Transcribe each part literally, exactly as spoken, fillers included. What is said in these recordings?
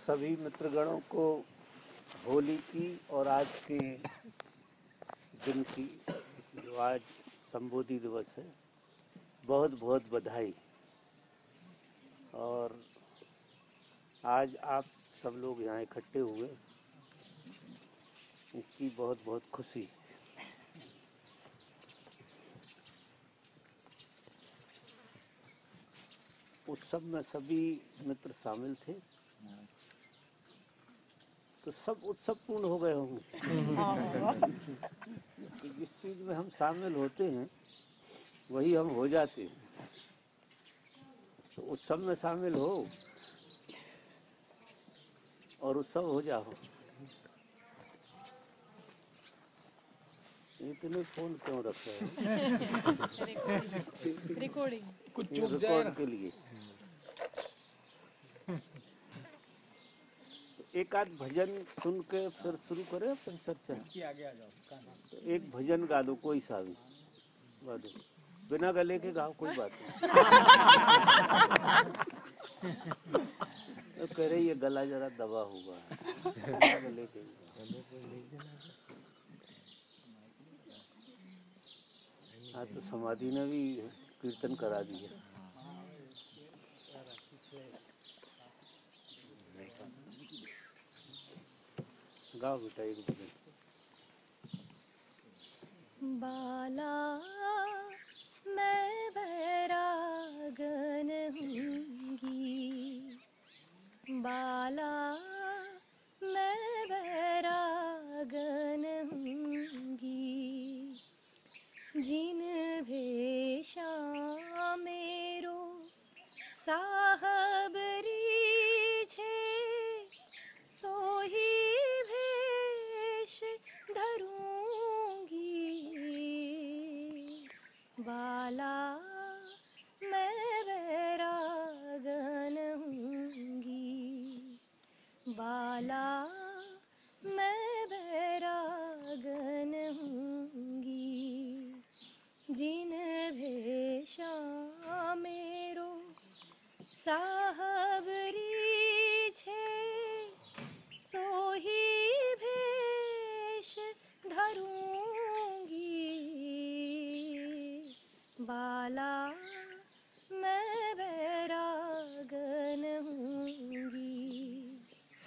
सभी मित्रगणों को होली की और आज के दिन की, जो आज संबोधि दिवस है, बहुत बहुत बधाई। और आज आप सब लोग यहाँ इकट्ठे हुए, इसकी बहुत बहुत खुशी। उत्सव में सभी मित्र शामिल थे, तो सब उत्सव पूर्ण हो गए होंगे। तो जिस चीज में हम शामिल होते हैं वही हम हो जाते हैं। तो उत्सव में शामिल हो और उत्सव हो जाओ। इतने फोन क्यों रख रहे हैं? रिकॉर्डिंग कुछ चुप जाए रिकॉर्ड के लिए। एक आध भजन सुन के फिर शुरू करें अपन चर्चा। आगे आ जाओ। तो एक भजन गा दो, कोई सा भी गा दो, बिना गले के गाओ, कोई बात नहीं। तो कह रहे ये गला जरा दबा हुआ है, बिना गले के। हाँ, तो समाधि ने भी कीर्तन करा दिया। गाओ बेटा एक भजन। बाला मैं बैरागन हूँगी, बाला मैं बैरागन हूँगी, जिन भेषा मेरो साहब रीझे सोही भेष धरूंगी। बाला मैं बैरागन हूँगी, बाला मैं बैरागन हूँगी, जिन भेषा मेरो साहब रीझे सोही भेष धरूंगी। बाला मैं बैरागन हूँगी,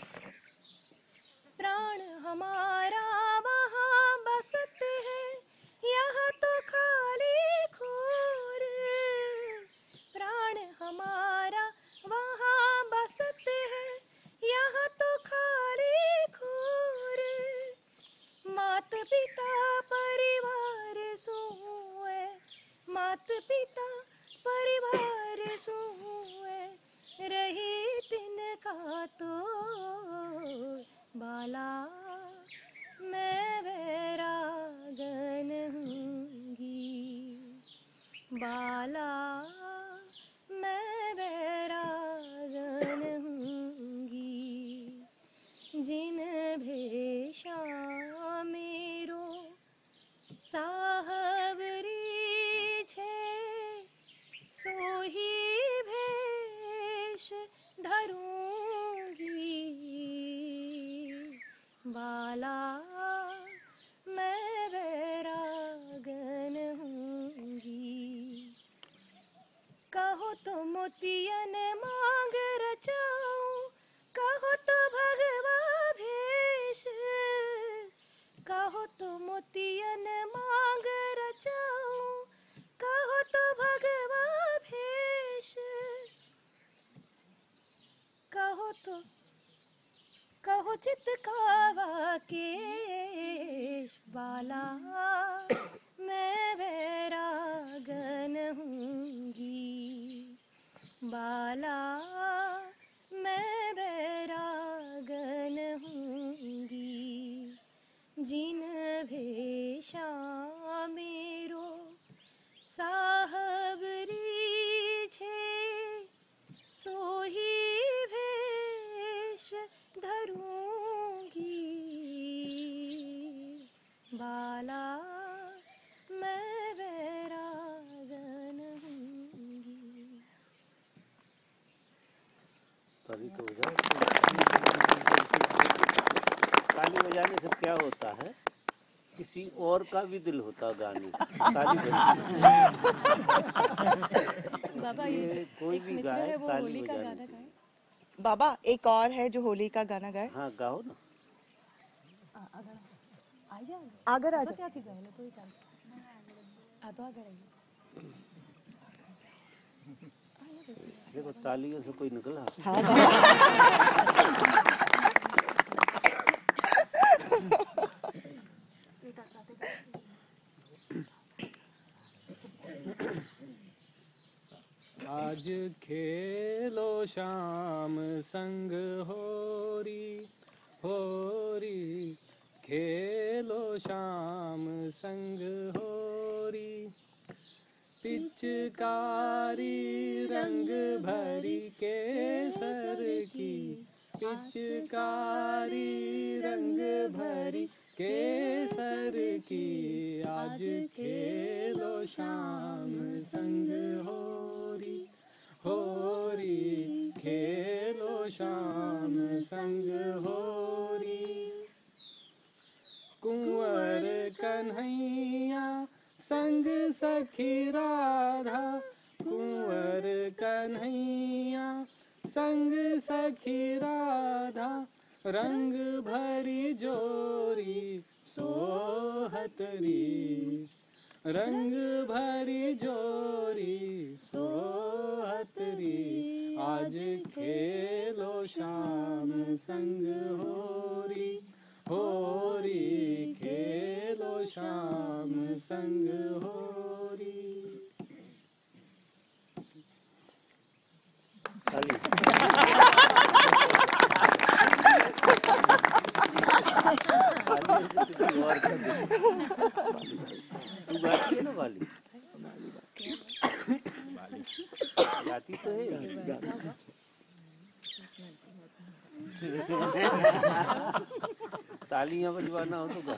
प्राण हमारा वहाँ बसत है, यह तो खाली खूर। प्राण हमारा वहाँ बसत है, यह तो खाली खूर। मात पिता परिवार सोए, मात पिता परिवार सोए, रही तिनका तो। बाला मैं बैरागन हूँगी, बाला मैं बैरागन हूँगी, जिन भेषा मेरो साहब रीझे सोही भेष धरूंगी। बाला मैं बैरागन हूँगी, कहो तो मोतियन मांग रचाऊं, कहो तो भगवा भेष, कहो तो मोतियन मांग रचाऊं, कहो तो भगवा भेष, कहो तो कहो चितकावा केश। बाला मैं बैरागन हूँगी, बाला मैं बैरागन हूँगी, जिन भेषा मेरो साहब रीझे सोही भेष धरूंगी। बाला मैं बैरागन हूँगी। कभी तो हो जाए। ताली बजाने से क्या होता है, किसी और का भी दिल होता गाने ताली बजाने। बाबा ये ये कोई एक भी मित्र गाए है वो ताली होली का बजाने गाना से। गाए। बाबा एक और है जो होली का गाना गाए। हाँ गाओ ना। आ जा आगर आ तो जा। क्या थी गाने तो ही चांस आ तो आगे रहिए। देखो तालियों से कोई निकला। हाँ बाबा। आज खेलो शाम संग होरी होरी, खेलो शाम संग होरी, पिचकारी रंग भरी केसर की, पिचकारी रंग भरी केसर की, आज खेलो शाम संग होरी होरी, खेलो शाम संग होरी। कुंवर कन्हैया संग सखी राधा, कुंवर कन्हैया संग सखी राधा, रंग भरी जोरी सोहतरी, रंग भरी जोरी सोहतरी, आज खेलो शाम संग होरी होरी, खेलो शाम संग होरी। ताली। तालियों से किसी और का दिल। तू गाती है ना वाली? गाती तो है। तालियां बजवाना हो तो गा।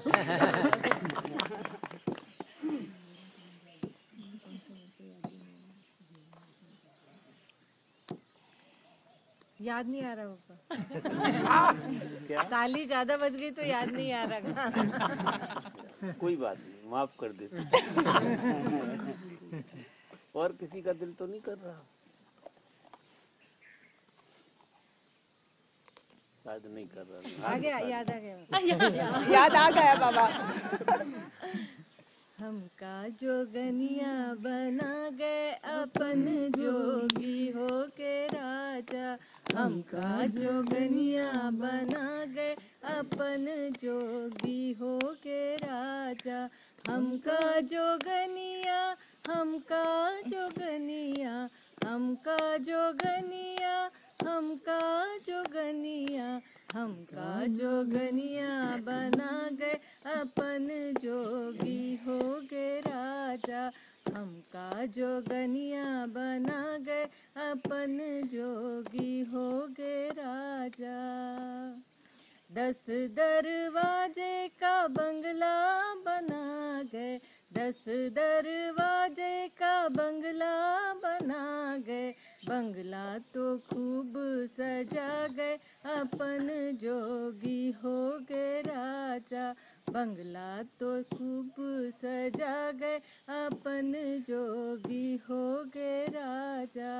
याद नहीं आ रहा होगा। क्या? ताली ज्यादा बज गई तो याद नहीं आ रहा। कोई बात नहीं, माफ कर देते। और किसी का दिल तो नहीं कर रहा? शायद नहीं कर रहा। आ गया, याद आ गया। याद आ गया बाबा। हमका जोगनिया बना गए अपन जोगी हो के राजा, हमका जोगनिया बना गए अपन जोगी हो के राजा, हमका जोगनिया हमका जोगनिया हमका जोगनिया हमका जोगनिया हमका जोगनिया बना गए अपन जोगी हो गए राजा, हमका जोगनिया बना गए अपन जोगी हो गए राजा। दस दरवाजे का बंगला बना गए, दस दरवाजे का बंगला बना गए, बंगला तो खूब सजा गए अपन जोगी हो गए राजा, बंगला तो खूब सजा गए अपन जोगी हो गए राजा।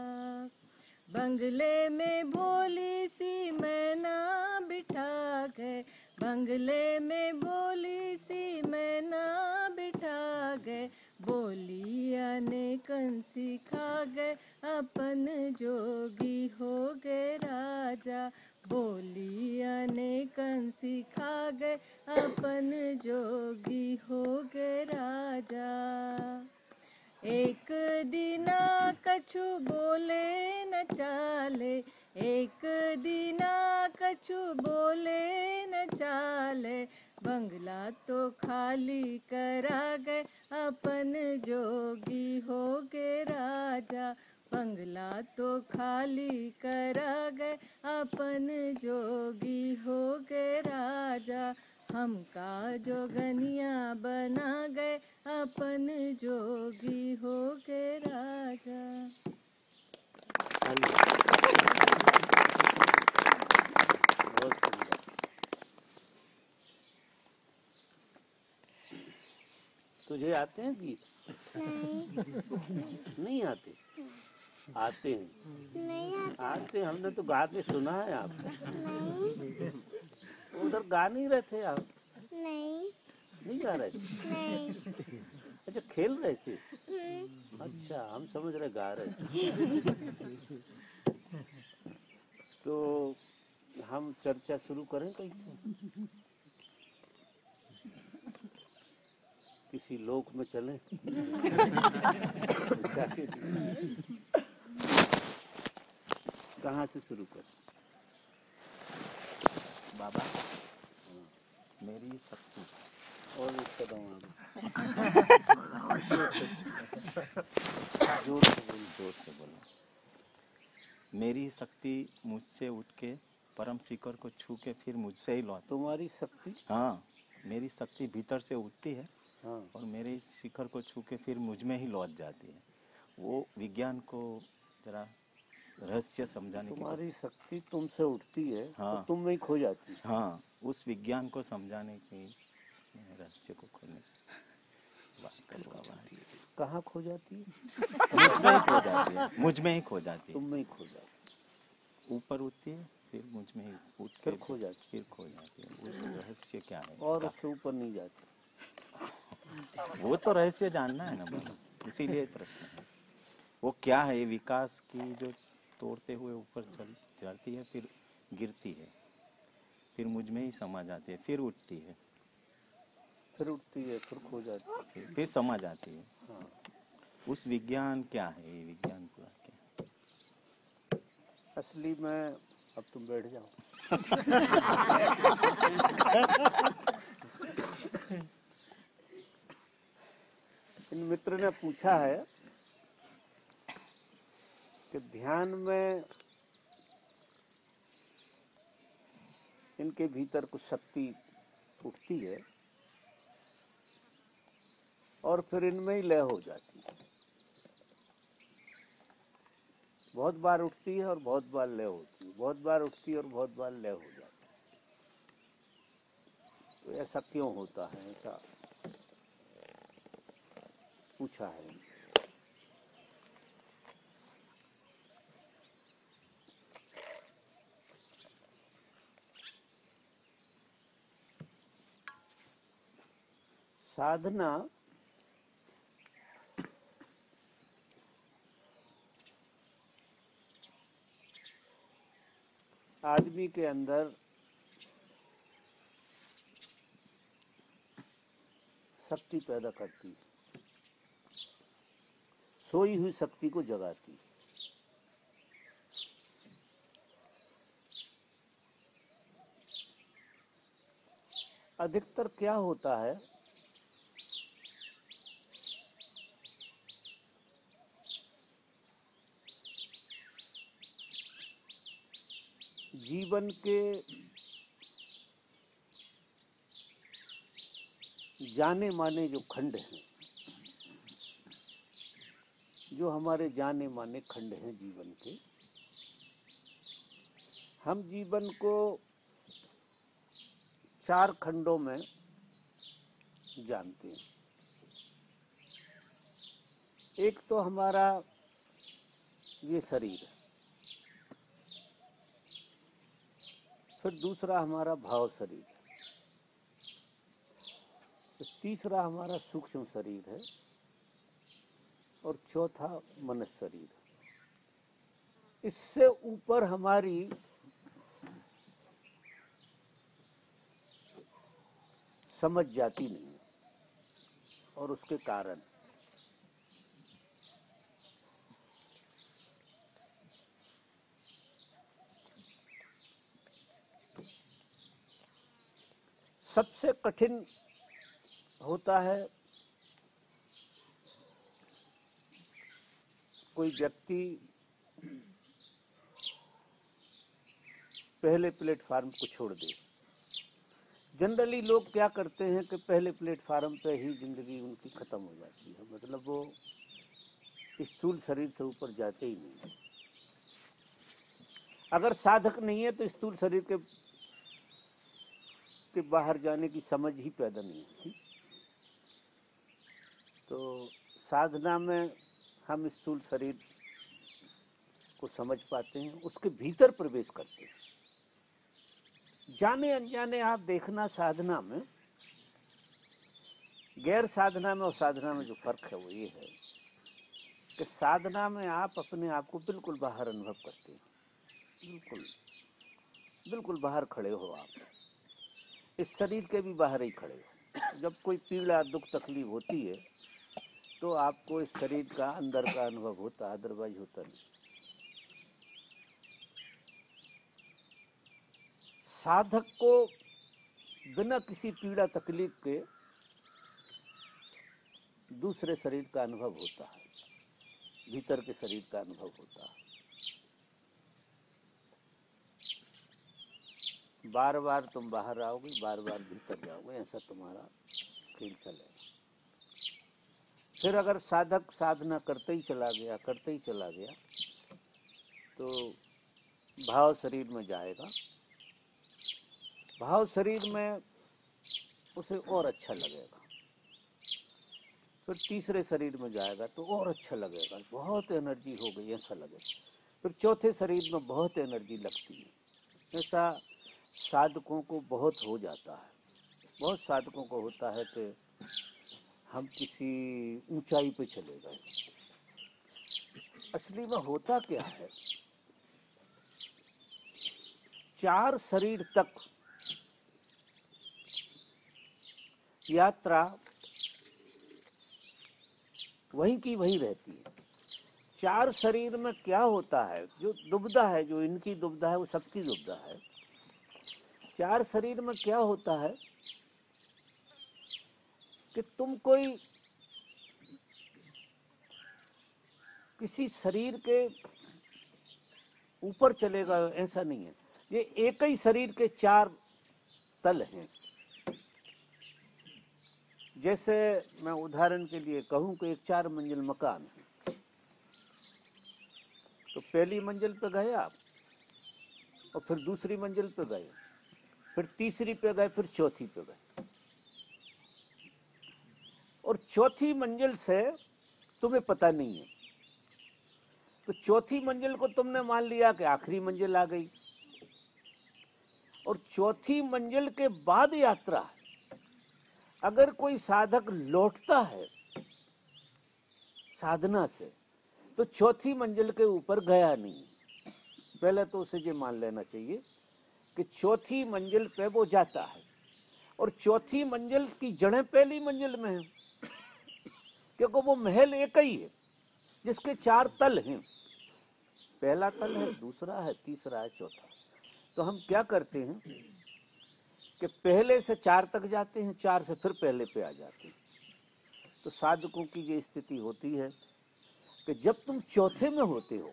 बंगले में भोली सी मैना बिठा गए, बंगले में भोली सी मैना बिठा गए, बोली अनेकन सिखा गए अपन जोगी हो गए राजा, बोली अनेकन सिखा गए अपन जोगी हो गए राजा। एक दिना कछु बोले न चाले, एक दिना कछु बोले न चाले, बंगला तो खाली करा गए अपन जोगी हो गए राजा, बंगला तो खाली करा गए अपन जोगी हो गए राजा, हमका जोगनिया बना गए अपन जोगी हो गए राजा। बहुत सुंदर। तुझे आते हैं गीत? नहीं आते? आते हैं? नहीं आता। आते, हमने तो गाते सुना है आपको। उधर गा नहीं रहे थे आप? नहीं नहीं गा रहे थे? नहीं। अच्छा, खेल रहे थे? हम्म, अच्छा, हम समझ रहे गा रहे थे। तो हम चर्चा शुरू करें कैसे? किसी लोक में चलें? कहाँ से शुरू करें? बाबा, मेरी शक्ति और उसका दम जोर से बोलो। जोर से बोलो। मेरी शक्ति मुझसे उठ के परम शिखर को छू के फिर मुझसे ही लौट। तुम्हारी शक्ति? हाँ, मेरी शक्ति भीतर से उठती है हाँ। और मेरे शिखर को छू के फिर मुझ में ही लौट जाती है। वो विज्ञान को जरा रहस्य समझाने की तुम्हारी शक्ति तुमसे उठती है हाँ। तो तुम में ही खो जाती है। हाँ, उस विज्ञान को समझाने की रहस्य को खोलने की बात करो बाबा। कहाँ खो जाती है? मुझ में ही खो जाती है, मुझ में ही खो जाती तुम है। में ही खो जाती ऊपर उठती है फिर मुझ में ही उठ के फिर खो जाती फिर खो जाती है। उस रहस्य क्या है है और उसका? उससे ऊपर नहीं जाती। वो तो रहस्य जानना है ना बाबा, इसीलिए प्रश्न है वो क्या है। ये विकास की जो तोड़ते हुए ऊपर चल जाती है, फिर गिरती है, फिर मुझ में ही समा जाती है, फिर उठती है, फिर उठती है, फिर खो जाती है। फिर, फिर समा जाती है। हाँ। उस विज्ञान क्या है? ये विज्ञान पूरा क्या है? असली में अब तुम बैठ जाओ। इन मित्र ने पूछा है कि ध्यान में इनके भीतर कुछ शक्ति उठती है और फिर इनमें ही लय हो जाती है। बहुत बार उठती है और बहुत बार लय होती है, बहुत बार उठती है और बहुत बार लय हो जाती है। तो ऐसा क्यों होता है? ऐसा पूछा है। साधना आदमी के अंदर शक्ति पैदा करती है, सोई हुई शक्ति को जगाती है। अधिकतर क्या होता है, जीवन के जाने माने जो खंड हैं, जो हमारे जाने माने खंड हैं जीवन के, हम जीवन को चार खंडों में जानते हैं। एक तो हमारा ये शरीर है, फिर दूसरा हमारा भाव शरीर है, तो तीसरा हमारा सूक्ष्म शरीर है और चौथा मनुष्य शरीर है। इससे ऊपर हमारी समझ जाती नहीं है और उसके कारण सबसे कठिन होता है कोई व्यक्ति पहले प्लेटफार्म को छोड़ दे। जनरली लोग क्या करते हैं कि पहले प्लेटफार्म पे ही जिंदगी उनकी खत्म हो जाती है, मतलब वो स्थूल शरीर से ऊपर जाते ही नहीं। अगर साधक नहीं है तो स्थूल शरीर के के बाहर जाने की समझ ही पैदा नहीं होती। तो साधना में हम स्थूल शरीर को समझ पाते हैं, उसके भीतर प्रवेश करते हैं। जाने अनजाने आप देखना साधना में, गैर साधना में और साधना में जो फर्क है वो ये है कि साधना में आप अपने आप को बिल्कुल बाहर अनुभव करते हैं, बिल्कुल बिल्कुल बाहर खड़े हो आप, इस शरीर के भी बाहर ही खड़े हो। जब कोई पीड़ा दुख तकलीफ होती है तो आपको इस शरीर का अंदर का अनुभव होता है, अदरवाइज होता नहीं। साधक को बिना किसी पीड़ा तकलीफ के दूसरे शरीर का अनुभव होता है, भीतर के शरीर का अनुभव होता है। बार बार तुम बाहर आओगे, बार बार भीतर जाओगे, ऐसा तुम्हारा खेल चलेगा। फिर अगर साधक साधना करते ही चला गया करते ही चला गया तो भाव शरीर में जाएगा, भाव शरीर में उसे और अच्छा लगेगा। फिर तीसरे शरीर में जाएगा तो और अच्छा लगेगा, बहुत एनर्जी हो गई ऐसा लगेगा। फिर चौथे शरीर में बहुत एनर्जी लगती है। ऐसा साधकों को बहुत हो जाता है, बहुत साधकों को होता है कि हम किसी ऊंचाई पे चले गए। असली में होता क्या है, चार शरीर तक यात्रा वहीं की वहीं रहती है। चार शरीर में क्या होता है, जो दुविधा है, जो इनकी दुविधा है वो सबकी दुविधा है। चार शरीर में क्या होता है कि तुम कोई किसी शरीर के ऊपर चलेगा ऐसा नहीं है, ये एक ही शरीर के चार तल हैं। जैसे मैं उदाहरण के लिए कहूं कि एक चार मंजिल मकान है, तो पहली मंजिल पे गए आप और फिर दूसरी मंजिल पे गए, फिर तीसरी पे गए, फिर चौथी पे गए, और चौथी मंजिल से तुम्हें पता नहीं है, तो चौथी मंजिल को तुमने मान लिया कि आखिरी मंजिल आ गई। और चौथी मंजिल के बाद यात्रा, अगर कोई साधक लौटता है साधना से तो चौथी मंजिल के ऊपर गया नहीं। पहले तो उसे ये मान लेना चाहिए कि चौथी मंजिल पे वो जाता है, और चौथी मंजिल की जड़ें पहली मंजिल में है, क्योंकि वो महल एक ही है जिसके चार तल हैं। पहला तल है, दूसरा है, तीसरा है, चौथा। तो हम क्या करते हैं कि पहले से चार तक जाते हैं, चार से फिर पहले पे आ जाते हैं। तो साधकों की ये स्थिति होती है कि जब तुम चौथे में होते हो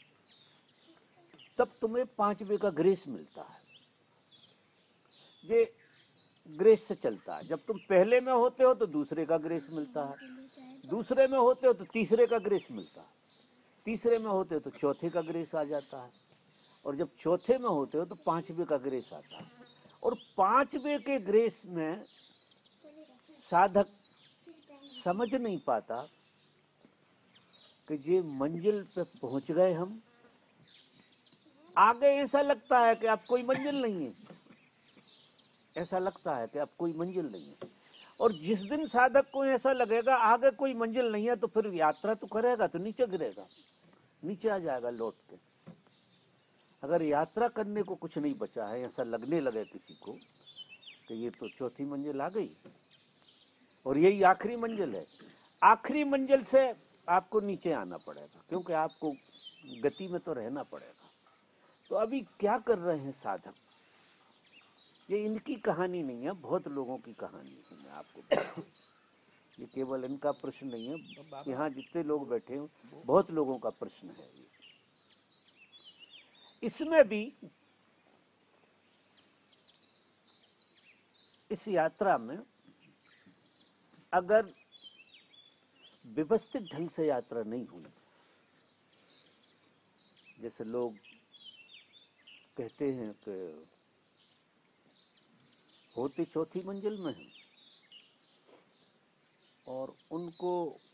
तब तुम्हें पांचवे का ग्रेस मिलता है। ये ग्रेस से चलता है। जब तुम पहले में होते हो तो दूसरे का ग्रेस मिलता है, दूसरे में होते हो तो तीसरे का ग्रेस मिलता है, तीसरे में होते हो तो चौथे का ग्रेस आ जाता है, और जब चौथे में होते हो तो पांचवे का ग्रेस आता है। और पांचवे के ग्रेस में साधक समझ नहीं पाता कि ये मंजिल पे पहुंच गए हम, आगे ऐसा लगता है कि अब कोई मंजिल नहीं है, ऐसा लगता है कि अब कोई मंजिल नहीं है। और जिस दिन साधक को ऐसा लगेगा आगे कोई मंजिल नहीं है, तो फिर यात्रा तो करेगा तो नीचे गिरेगा, नीचे आ जाएगा लौट के। अगर यात्रा करने को कुछ नहीं बचा है, ऐसा लगने लगे किसी को कि ये तो चौथी मंजिल आ गई और यही आखिरी मंजिल है, आखिरी मंजिल से आपको नीचे आना पड़ेगा, क्योंकि आपको गति में तो रहना पड़ेगा। तो अभी क्या कर रहे हैं साधक, ये इनकी कहानी नहीं है, बहुत लोगों की कहानी है। मैं आपको बताऊं, ये केवल इनका प्रश्न नहीं है, यहाँ जितने लोग बैठे हैं बहुत लोगों का प्रश्न है ये। इसमें भी इस यात्रा में अगर व्यवस्थित ढंग से यात्रा नहीं हुई, जैसे लोग कहते हैं कि होते चौथी मंजिल में हैं, और उनको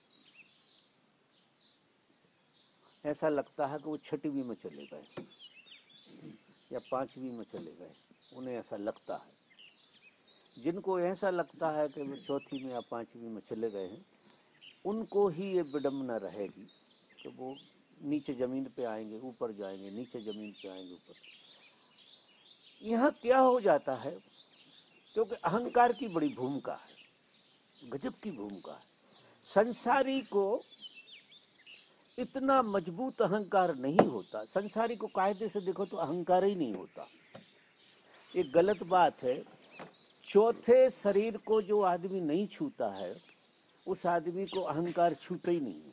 ऐसा लगता है कि वो छठवीं में चले गए या पांचवी में चले गए, उन्हें ऐसा लगता है। जिनको ऐसा लगता है कि वो चौथी में या पांचवी में चले गए हैं, उनको ही ये विडम्बना रहेगी कि वो नीचे जमीन पे आएंगे, ऊपर जाएंगे, नीचे जमीन पे आएंगे, ऊपर। यहाँ क्या हो जाता है, क्योंकि अहंकार की बड़ी भूमिका है, गजब की भूमिका है। संसारी को इतना मजबूत अहंकार नहीं होता। संसारी को कायदे से देखो तो अहंकार ही नहीं होता। एक गलत बात है। चौथे शरीर को जो आदमी नहीं छूता है, उस आदमी को अहंकार छूता ही नहीं है।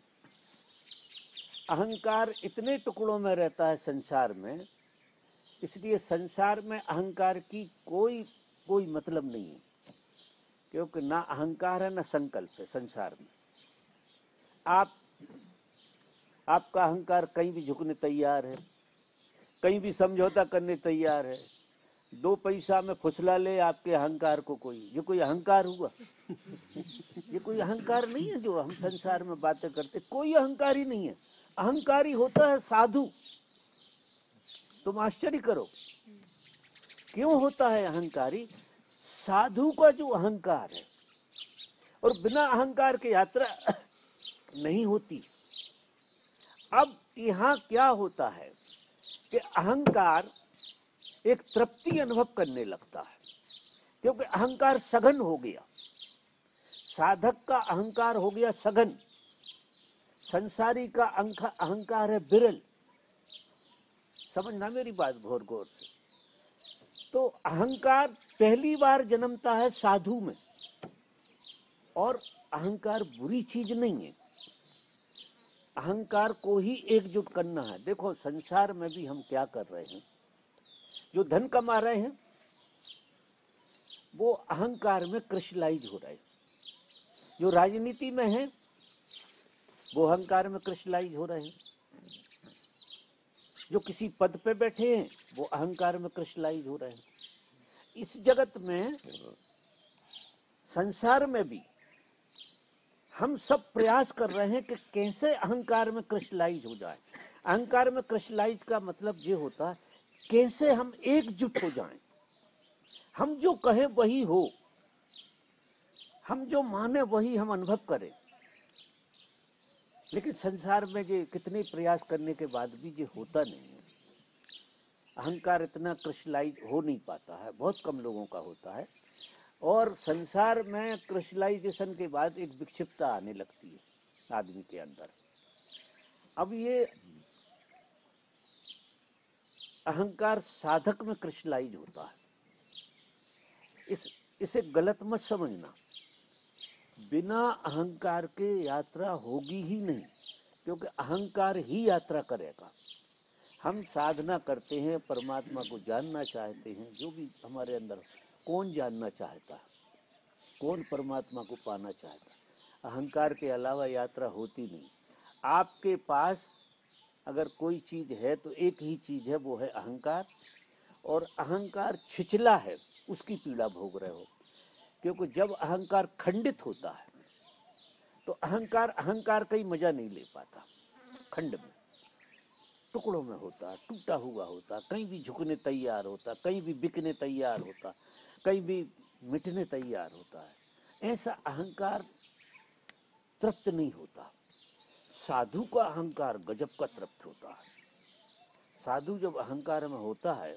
अहंकार इतने टुकड़ों में रहता है संसार में, इसलिए संसार में अहंकार की कोई कोई मतलब नहीं है, क्योंकि ना अहंकार है ना संकल्प है संसार में। आप आपका अहंकार कहीं भी झुकने तैयार है, कहीं भी समझौता करने तैयार है। दो पैसा में फुसला ले आपके अहंकार को कोई, ये कोई अहंकार हुआ? ये कोई अहंकार नहीं है जो हम संसार में बातें करते, कोई अहंकार ही नहीं है। अहंकारी होता है साधु। तुम आश्चर्य करो, क्यों होता है अहंकारी? साधु का जो अहंकार है, और बिना अहंकार के यात्रा नहीं होती। अब यहाँ क्या होता है कि अहंकार एक तृप्ति अनुभव करने लगता है, क्योंकि अहंकार सघन हो गया। साधक का अहंकार हो गया सघन, संसारी का अहंकार है विरल। समझना मेरी बात गौर गौर से। तो अहंकार पहली बार जन्मता है साधु में, और अहंकार बुरी चीज नहीं है। अहंकार को ही एकजुट करना है। देखो संसार में भी हम क्या कर रहे हैं, जो धन कमा रहे हैं वो अहंकार में क्रिस्टलाइज हो रहे हैं। जो राजनीति में है वो अहंकार में क्रिस्टलाइज हो रहे हैं। जो किसी पद पे बैठे हैं वो अहंकार में क्रिस्टलाइज हो रहे हैं। इस जगत में, संसार में भी हम सब प्रयास कर रहे हैं कि कैसे अहंकार में क्रिस्टलाइज हो जाए। अहंकार में क्रिस्टलाइज का मतलब ये होता है कैसे हम एकजुट हो जाएं, हम जो कहें वही हो, हम जो माने वही हम अनुभव करें। लेकिन संसार में ये कितने प्रयास करने के बाद भी ये होता नहीं है। अहंकार इतना क्रिस्टलाइज हो नहीं पाता है, बहुत कम लोगों का होता है। और संसार में क्रिस्टलाइजेशन के बाद एक विक्षिप्तता आने लगती है आदमी के अंदर। अब ये अहंकार साधक में क्रिस्टलाइज होता है। इस इसे गलत मत समझना। बिना अहंकार के यात्रा होगी ही नहीं, क्योंकि अहंकार ही यात्रा करेगा। हम साधना करते हैं, परमात्मा को जानना चाहते हैं, जो भी हमारे अंदर, कौन जानना चाहता है, कौन परमात्मा को पाना चाहता है? अहंकार के अलावा यात्रा होती नहीं। आपके पास अगर कोई चीज है तो एक ही चीज है, वो है अहंकार। और अहंकार छिचला है, उसकी पीड़ा भोग रहे हो। क्योंकि जब अहंकार खंडित होता है तो अहंकार अहंकार का ही मजा नहीं ले पाता। खंड में, टुकड़ों में होता, टूटा हुआ होता, कहीं भी झुकने तैयार होता, कहीं भी बिकने तैयार होता, कहीं भी मिटने तैयार होता है। ऐसा अहंकार तृप्त नहीं होता। साधु का अहंकार गजब का तृप्त होता है। साधु जब अहंकार में होता है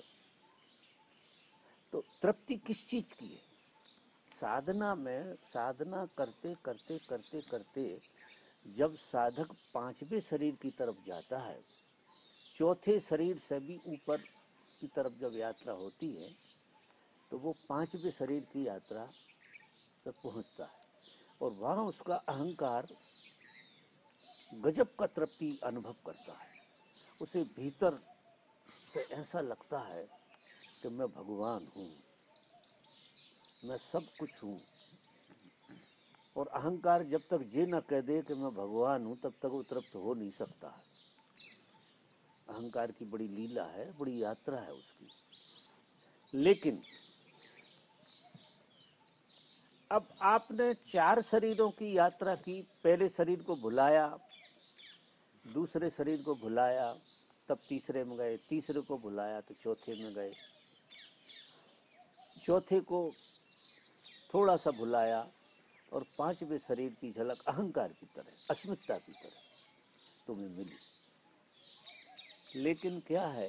तो तृप्ति किस चीज की है? साधना में, साधना करते करते करते करते जब साधक पांचवें शरीर की तरफ जाता है, चौथे शरीर से भी ऊपर की तरफ जब यात्रा होती है, तो वो पांचवें शरीर की यात्रा तक पहुंचता है। और वहां उसका अहंकार गजब का तृप्ति अनुभव करता है। उसे भीतर से ऐसा लगता है कि मैं भगवान हूँ, मैं सब कुछ हूँ। और अहंकार जब तक ये न कह दे कि मैं भगवान हूँ, तब तक वो तृप्त हो नहीं सकता है। अहंकार की बड़ी लीला है, बड़ी यात्रा है उसकी। लेकिन अब आपने चार शरीरों की यात्रा की, पहले शरीर को भुलाया, दूसरे शरीर को भुलाया, तब तीसरे में गए, तीसरे को भुलाया तो चौथे में गए, चौथे को थोड़ा सा भुलाया और पांचवें शरीर की झलक अहंकार की तरह, अस्मिता की तरह तुम्हें मिली। लेकिन क्या है,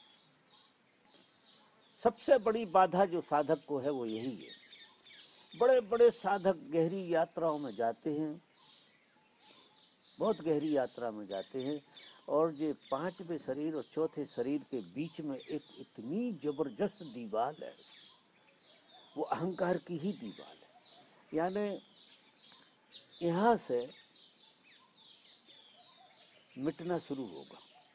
सबसे बड़ी बाधा जो साधक को है वो यही है। बड़े बड़े साधक गहरी यात्राओं में जाते हैं, बहुत गहरी यात्रा में जाते हैं, और जो पांचवें शरीर और चौथे शरीर के बीच में एक इतनी जबरदस्त दीवार है, वो अहंकार की ही दीवार है। यानी यहाँ से मिटना शुरू होगा,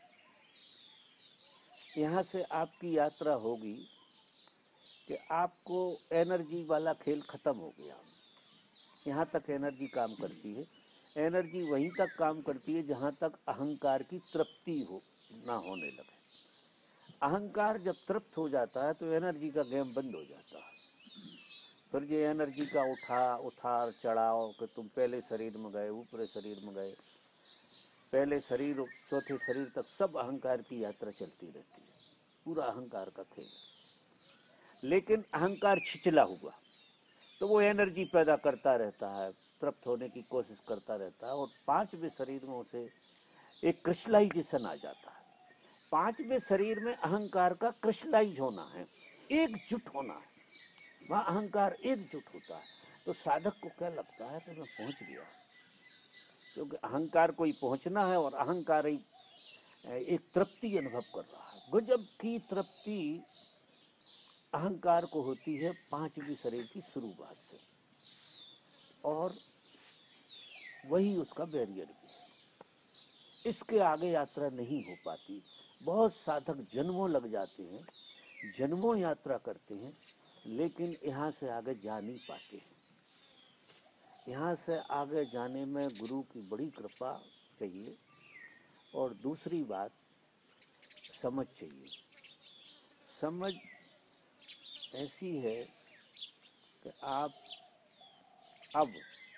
यहाँ से आपकी यात्रा होगी कि आपको एनर्जी वाला खेल खत्म हो गया। यहाँ तक एनर्जी काम करती है, एनर्जी वहीं तक काम करती है जहाँ तक अहंकार की तृप्ति हो ना होने लगे। अहंकार जब तृप्त हो जाता है तो एनर्जी का गेम बंद हो जाता है। फिर ये एनर्जी का उठा उठार चढ़ाओ कि तुम पहले शरीर में गए, ऊपरे शरीर में गए, पहले शरीर चौथे शरीर तक सब अहंकार की यात्रा चलती रहती है, पूरा अहंकार का खेल। लेकिन अहंकार छिचला हुआ तो वो एनर्जी पैदा करता रहता है, तृप्त होने की कोशिश करता रहता है, और पांचवें शरीर में उसे एक क्रिस्टलाइजेशन आ जाता है। पांचवें शरीर में अहंकार का क्रिस्टलाइज होना है, एकजुट होना है, वहाँ अहंकार एकजुट होता है। तो साधक को क्या लगता है कि मैं पहुंच गया, क्योंकि अहंकार को ही पहुंचना है और अहंकार ही एक तृप्ति अनुभव कर रहा है। गजब की तृप्ति अहंकार को होती है पांचवी शरीर की शुरुआत से, और वही उसका बैरियर भी है। इसके आगे यात्रा नहीं हो पाती। बहुत साधक जन्मों लग जाते हैं, जन्मों यात्रा करते हैं, लेकिन यहाँ से आगे जा नहीं पाते हैं। यहाँ से आगे जाने में गुरु की बड़ी कृपा चाहिए, और दूसरी बात समझ चाहिए। समझ ऐसी है कि आप अब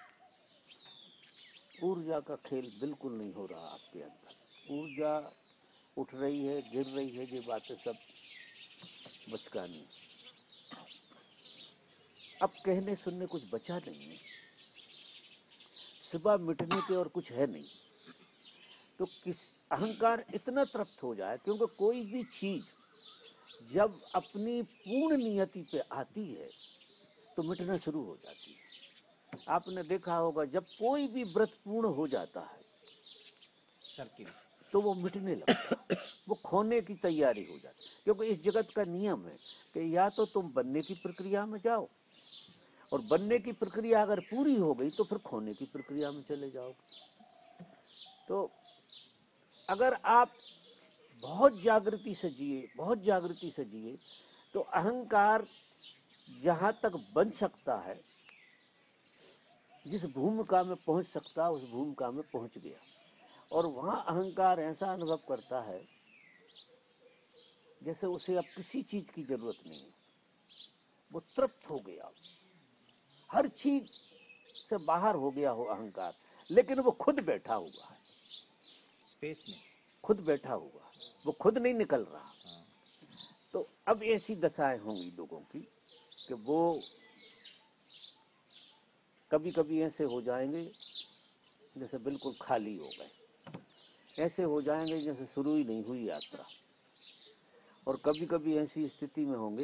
ऊर्जा का खेल बिल्कुल नहीं हो रहा आपके अंदर। ऊर्जा उठ रही है, गिर रही है, ये बातें सब बचकानी। अब कहने सुनने कुछ बचा नहीं है, सिवा मिटने के और कुछ है नहीं। तो किस अहंकार इतना तृप्त हो जाए, क्योंकि कोई भी चीज जब अपनी पूर्ण नियति पे आती है तो मिटना शुरू हो जाती है। आपने देखा होगा जब कोई भी व्रत पूर्ण हो जाता है सर्किल, तो वो मिटने लगता है, वो खोने की तैयारी हो जाती है। क्योंकि इस जगत का नियम है कि या तो तुम बनने की प्रक्रिया में जाओ, और बनने की प्रक्रिया अगर पूरी हो गई तो फिर खोने की प्रक्रिया में चले जाओगे। तो अगर आप बहुत जागृति से जिए, बहुत जागृति से जिए, तो अहंकार जहां तक बन सकता है, जिस भूमिका में पहुंच सकता है, उस भूमिका में पहुंच गया। और वहां अहंकार ऐसा अनुभव करता है जैसे उसे अब किसी चीज की जरूरत नहीं है, वो तृप्त हो गया, हर चीज से बाहर हो गया हो अहंकार, लेकिन वो खुद बैठा हुआ है स्पेस में, खुद बैठा हुआ, वो खुद नहीं निकल रहा। तो अब ऐसी दशाएं होंगी लोगों की कि वो कभी कभी ऐसे हो जाएंगे जैसे बिल्कुल खाली हो गए, ऐसे हो जाएंगे जैसे शुरू ही नहीं हुई यात्रा, और कभी कभी ऐसी स्थिति में होंगे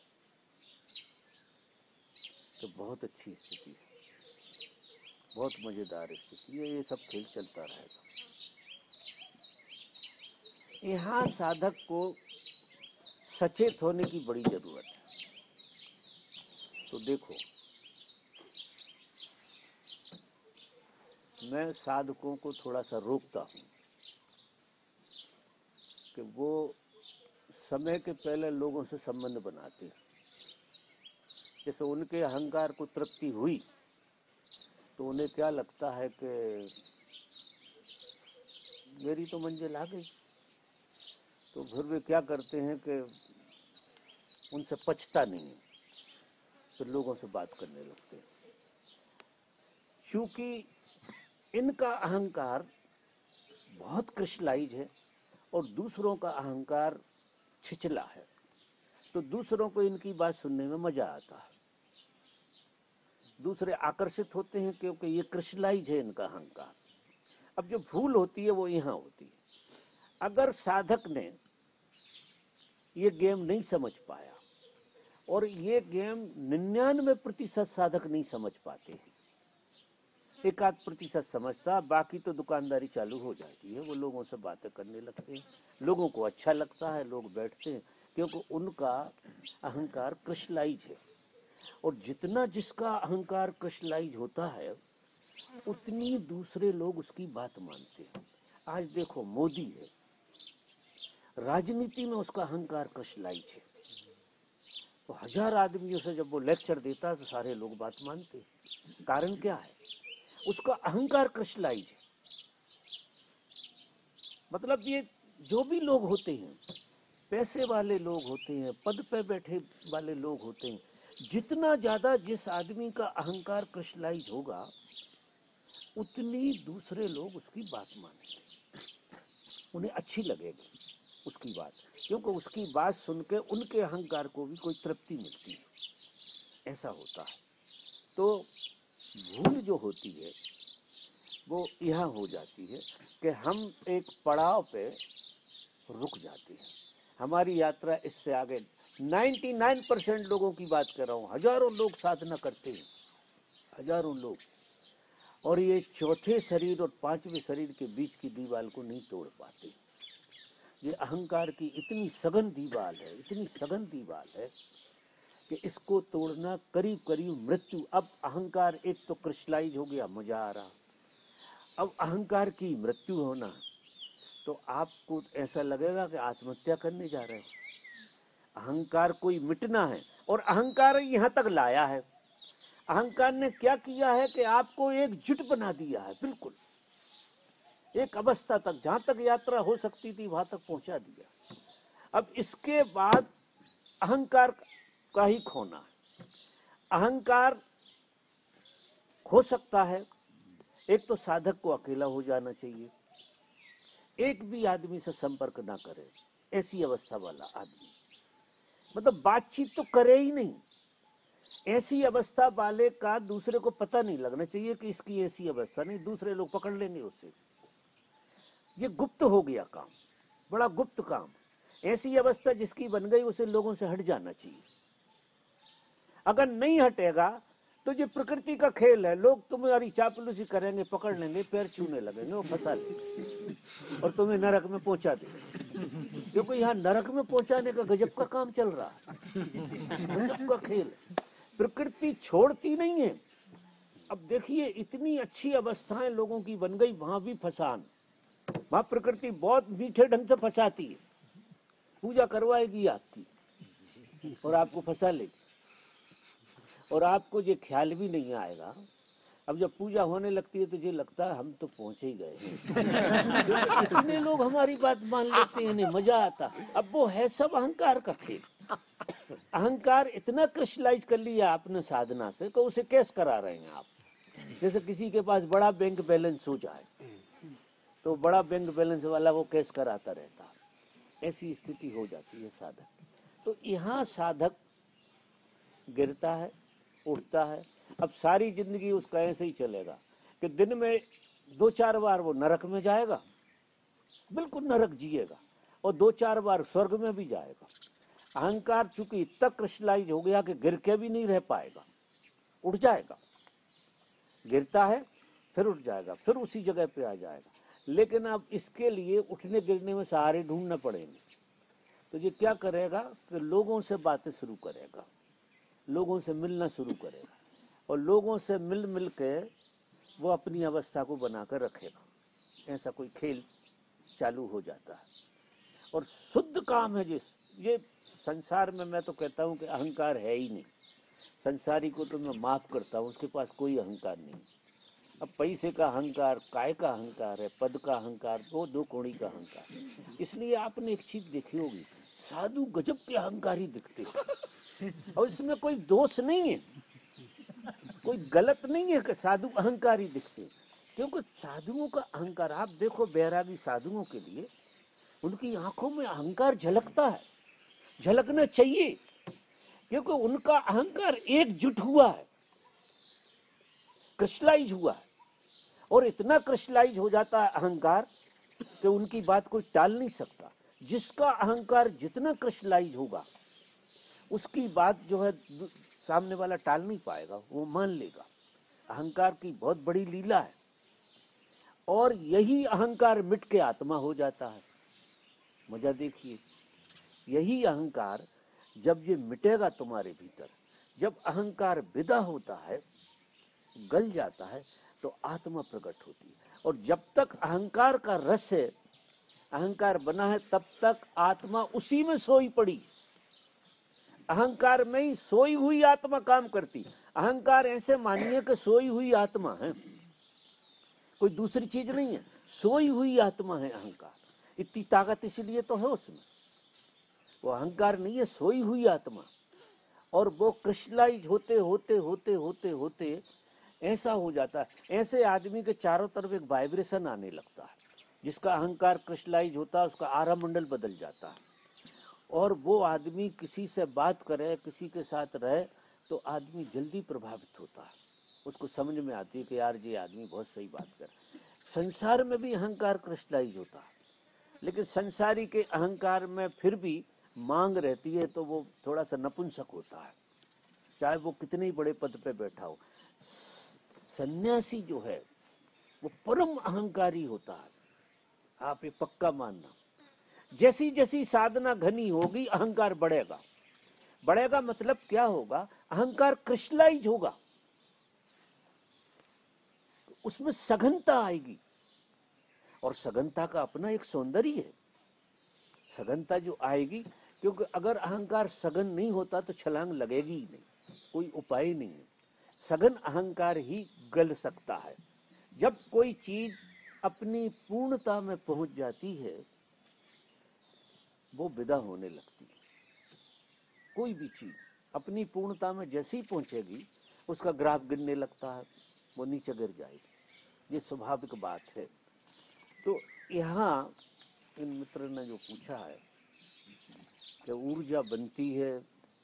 तो बहुत अच्छी स्थिति है, बहुत मजेदार स्थिति है। ये सब खेल चलता रहेगा। यहाँ साधक को सचेत होने की बड़ी जरूरत है। तो देखो, मैं साधकों को थोड़ा सा रोकता हूँ कि वो समय के पहले लोगों से संबंध बनाते हैं। जैसे उनके अहंकार को तृप्ति हुई तो उन्हें क्या लगता है कि मेरी तो मंजिल आ गई, तो फिर वे क्या करते हैं कि उनसे पचता नहीं है, फिर लोगों से बात करने लगते हैं। चूंकि इनका अहंकार बहुत क्रिस्टलाइज है और दूसरों का अहंकार छिछला है, तो दूसरों को इनकी बात सुनने में मजा आता है। दूसरे आकर्षित होते हैं क्योंकि ये क्रिस्टलाइज है इनका अहंकार। अब जो भूल होती है वो यहाँ होती है। अगर साधक ने ये गेम नहीं समझ पाया, और ये गेम निन्यानवे प्रतिशत साधक नहीं समझ पाते हैं, एक आध प्रतिशत समझता, बाकी तो दुकानदारी चालू हो जाती है। वो लोगों से बातें करने लगते हैं, लोगों को अच्छा लगता है, लोग बैठते हैं, क्योंकि उनका अहंकार क्रिस्टलाइज है। और जितना जिसका अहंकार क्रिस्टलाइज होता है उतनी दूसरे लोग उसकी बात मानते हैं। आज देखो मोदी है, राजनीति में उसका अहंकार क्रिस्टलाइज है, तो हजार आदमियों से जब वो लेक्चर देता है तो सारे लोग बात मानते हैं। कारण क्या है? उसका अहंकार क्रिस्टलाइज है। मतलब ये जो भी लोग होते हैं, पैसे वाले लोग होते हैं, पद पे बैठे वाले लोग होते हैं, जितना ज्यादा जिस आदमी का अहंकार क्रिस्टलाइज होगा उतनी दूसरे लोग उसकी बात मानेंगे, उन्हें अच्छी लगेगी उसकी बात, क्योंकि उसकी बात सुन के उनके अहंकार को भी कोई तृप्ति मिलती है। ऐसा होता है। तो भूल जो होती है वो यह हो जाती है कि हम एक पड़ाव पे रुक जाते हैं। हमारी यात्रा इससे आगे निन्यानवे परसेंट लोगों की बात कर रहा हूँ, हजारों लोग साधना करते हैं, हजारों लोग, और ये चौथे शरीर और पांचवें शरीर के बीच की दीवार को नहीं तोड़ पाते। ये अहंकार की इतनी सघन दीवार है, इतनी सघन दीवार है कि इसको तोड़ना करीब करीब मृत्यु। अब अहंकार एक तो क्रिस्टलाइज हो गया, मजा आ रहा, अब अहंकार की मृत्यु होना, तो आपको ऐसा लगेगा कि आत्महत्या करने जा रहे हैं। अहंकार कोई मिटना है, और अहंकार यहाँ तक लाया है। अहंकार ने क्या किया है कि आपको एकजुट बना दिया है, बिल्कुल एक अवस्था तक, जहां तक यात्रा हो सकती थी वहां तक पहुंचा दिया। अब इसके बाद अहंकार का ही खोना है। अहंकार हो सकता है, एक तो साधक को अकेला हो जाना चाहिए, एक भी आदमी से संपर्क ना करे, ऐसी अवस्था वाला आदमी, मतलब बातचीत तो करे ही नहीं। ऐसी अवस्था वाले का दूसरे को पता नहीं लगना चाहिए कि इसकी ऐसी अवस्था, नहीं दूसरे लोग पकड़ लेंगे उससे। ये गुप्त हो गया काम, बड़ा गुप्त काम। ऐसी अवस्था जिसकी बन गई उसे लोगों से हट जाना चाहिए। अगर नहीं हटेगा तो ये प्रकृति का खेल है, लोग तुम्हारी चापलूसी करेंगे, पकड़ लेंगे, पैर छूने लगेंगे, वो फंसा लेंगे और तुम्हें नरक में पहुंचा देंगे। क्योंकि यहाँ नरक में पहुंचाने का गजब का काम चल रहा है, गजब का खेल है। प्रकृति छोड़ती नहीं है। अब देखिए इतनी अच्छी अवस्थाएं लोगों की बन गई, वहां भी फसान, वहां प्रकृति बहुत मीठे ढंग से फंसाती है, पूजा करवाएगी आपकी और आपको फंसा लेगी, और आपको ये ख्याल भी नहीं आएगा। अब जब पूजा होने लगती है तो ये लगता है हम तो पहुंचे ही गए हैं। इतने लोग हमारी बात मान लेते हैं, नहीं मजा आता। अब वो है सब अहंकार का खेल। अहंकार इतना क्रिस्टलाइज कर लिया आपने साधना से कि उसे कैस करा रहे हैं आप। जैसे किसी के पास बड़ा बैंक बैलेंस हो जाए तो बड़ा बैंक बैलेंस वाला वो केस कराता रहता है, ऐसी स्थिति हो जाती है साधक। तो यहाँ साधक गिरता है, उठता है। अब सारी जिंदगी उसका ऐसे ही चलेगा कि दिन में दो चार बार वो नरक में जाएगा, बिल्कुल नरक जिएगा, और दो चार बार स्वर्ग में भी जाएगा। अहंकार चूंकि इतना क्रिस्टलाइज हो गया कि गिर के भी नहीं रह पाएगा, उठ जाएगा, गिरता है फिर उठ जाएगा, फिर उसी जगह पे आ जाएगा। लेकिन अब इसके लिए उठने गिरने में सहारे ढूंढना पड़ेंगे। तो ये क्या करेगा कि लोगों से बातें शुरू करेगा, लोगों से मिलना शुरू करेगा, और लोगों से मिल मिल के वो अपनी अवस्था को बनाकर रखेगा। ऐसा कोई खेल चालू हो जाता है। और शुद्ध काम है जिस ये संसार में, मैं तो कहता हूँ कि अहंकार है ही नहीं। संसारी को तो मैं माफ करता हूँ, उसके पास कोई अहंकार नहीं। अब पैसे का अहंकार, काय का अहंकार है, पद का अहंकार, वो दो कोड़ी का अहंकार। इसलिए आपने एक चीज देखी होगी, साधु गजब के अहंकारी दिखते हैं, और इसमें कोई दोष नहीं है। कोई गलत नहीं है कि साधु अहंकारी दिखते हैं, क्योंकि साधुओं का अहंकार, आप देखो बैरागी साधुओं के लिए उनकी आंखों में अहंकार झलकता है, झलकना चाहिए, क्योंकि उनका अहंकार एकजुट हुआ है, क्रिस्टलाइज हुआ है, और इतना क्रिस्टलाइज हो जाता है अहंकार कि उनकी बात कोई टाल नहीं सकता। जिसका अहंकार जितना क्रिस्टलाइज होगा उसकी बात जो है सामने वाला टाल नहीं पाएगा, वो मान लेगा। अहंकार की बहुत बड़ी लीला है, और यही अहंकार मिट के आत्मा हो जाता है। मजा देखिए, यही अहंकार जब ये मिटेगा तुम्हारे भीतर, जब अहंकार विदा होता है, गल जाता है, तो आत्मा प्रकट होती है। और जब तक अहंकार का रस है, अहंकार बना है, तब तक आत्मा उसी में सोई पड़ी, अहंकार में ही सोई हुई आत्मा काम करती। अहंकार ऐसे मानिए कि सोई हुई आत्मा है, कोई दूसरी चीज नहीं है, सोई हुई आत्मा है अहंकार। इतनी ताकत इसलिए तो है उसमें, वो अहंकार नहीं है, सोई हुई आत्मा। और वो क्रिस्टलाइज होते होते होते होते होते ऐसा हो जाता है, ऐसे आदमी के चारों तरफ एक वाइब्रेशन आने लगता है। जिसका अहंकार क्रिस्टलाइज होता है उसका आरा मंडल बदल जाता है, और वो आदमी किसी से बात करे, किसी के साथ रहे, तो आदमी जल्दी प्रभावित होता है, उसको समझ में आती है कि यार ये आदमी बहुत सही बात कर। संसार में भी अहंकार क्रिस्टलाइज होता है, लेकिन संसारी के अहंकार में फिर भी मांग रहती है, तो वो थोड़ा सा नपुंसक होता है, चाहे वो कितने ही बड़े पद पे बैठा हो। सन्यासी जो है वो परम अहंकारी होता है, आप ये पक्का मानना। जैसी जैसी साधना घनी होगी अहंकार बढ़ेगा, बढ़ेगा मतलब क्या होगा, अहंकार क्रिस्टलाइज होगा, उसमें सघनता आएगी, और सघनता का अपना एक सौंदर्य है। सघनता जो आएगी, क्योंकि अगर अहंकार सघन नहीं होता तो छलांग लगेगी ही नहीं, कोई उपाय नहीं है। सघन अहंकार ही गल सकता है। जब कोई चीज अपनी पूर्णता में पहुंच जाती है, वो विदा होने लगती है। कोई भी चीज अपनी पूर्णता में जैसी पहुंचेगी, उसका ग्राफ गिरने लगता है, वो नीचे गिर जाएगी। ये स्वाभाविक बात है। तो यहाँ इन मित्र ने जो पूछा है कि ऊर्जा बनती है,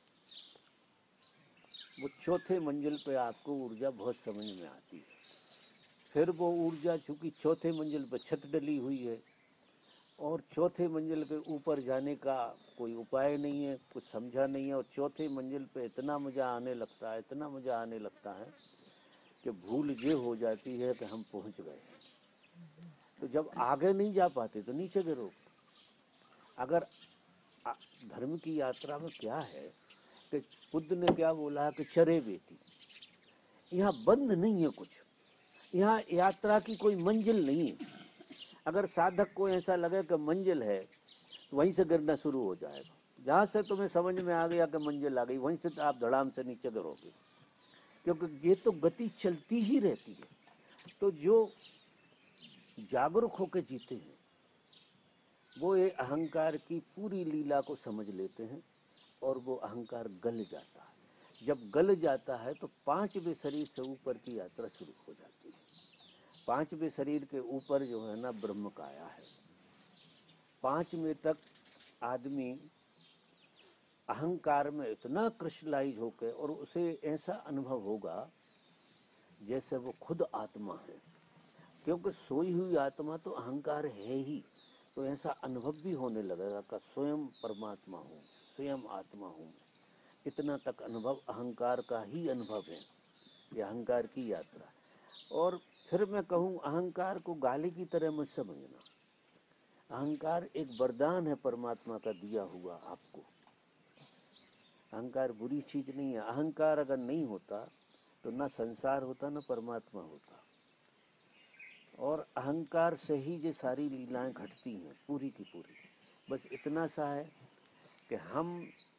वो चौथे मंजिल पे आपको ऊर्जा बहुत समझ में आती है। फिर वो ऊर्जा चूंकि चौथे मंजिल पे छत डली हुई है, और चौथे मंजिल के ऊपर जाने का कोई उपाय नहीं है, कुछ समझा नहीं है, और चौथे मंजिल पे इतना मजा आने लगता है, इतना मजा आने लगता है कि भूल ये हो जाती है कि हम पहुंच गए। तो जब आगे नहीं जा पाते तो नीचे गिरो। अगर धर्म की यात्रा में क्या है कि बुद्ध ने क्या बोला है कि चरे बेटी, यहाँ बंद नहीं है कुछ, यहाँ यात्रा की कोई मंजिल नहीं है। अगर साधक को ऐसा लगे कि मंजिल है, तो वहीं से गिरना शुरू हो जाएगा। जहाँ से तुम्हें समझ में आ गया कि मंजिल आ गई, वहीं से आप धड़ाम से नीचे गिरोगे, क्योंकि ये तो गति चलती ही रहती है। तो जो जागरूक होकर जीते हैं वो ये अहंकार की पूरी लीला को समझ लेते हैं, और वो अहंकार गल जाता है। जब गल जाता है तो पांचवें शरीर से ऊपर की यात्रा शुरू हो जाती है। पांचवें शरीर के ऊपर जो है ना ब्रह्म काया है। पांचवें तक आदमी अहंकार में इतना क्रिस्टलाइज होकर, और उसे ऐसा अनुभव होगा जैसे वो खुद आत्मा है, क्योंकि सोई हुई आत्मा तो अहंकार है ही। तो ऐसा अनुभव भी होने लगेगा कि स्वयं परमात्मा हूँ, स्वयं आत्मा हूँ। इतना तक अनुभव अहंकार का ही अनुभव है, ये अहंकार की यात्रा। और फिर मैं कहूँ, अहंकार को गाली की तरह मत समझना। अहंकार एक वरदान है परमात्मा का दिया हुआ आपको। अहंकार बुरी चीज नहीं है। अहंकार अगर नहीं होता तो ना संसार होता, ना परमात्मा होता। और अहंकार से ही ये सारी लीलाएं घटती हैं पूरी की पूरी। बस इतना सा है कि हम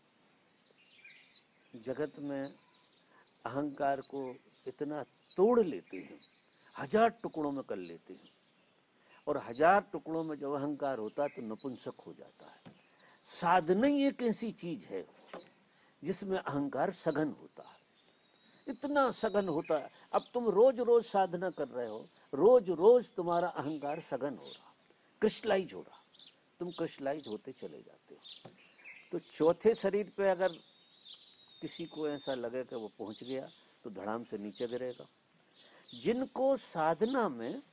जगत में अहंकार को इतना तोड़ लेते हैं, हजार टुकड़ों में कर लेते हैं, और हजार टुकड़ों में जब अहंकार होता है तो नपुंसक हो जाता है। साधना ही एक ऐसी चीज है जिसमें अहंकार सघन होता है। इतना सघन होता है। अब तुम रोज रोज साधना कर रहे हो, रोज रोज तुम्हारा अहंकार सघन हो रहा, क्रिस्टलाइज हो रहा, तुम क्रिस्टलाइज होते चले जाते हो। तो चौथे शरीर पे अगर किसी को ऐसा लगे कि वो पहुंच गया तो धड़ाम से नीचे गिरेगा। जिनको साधना में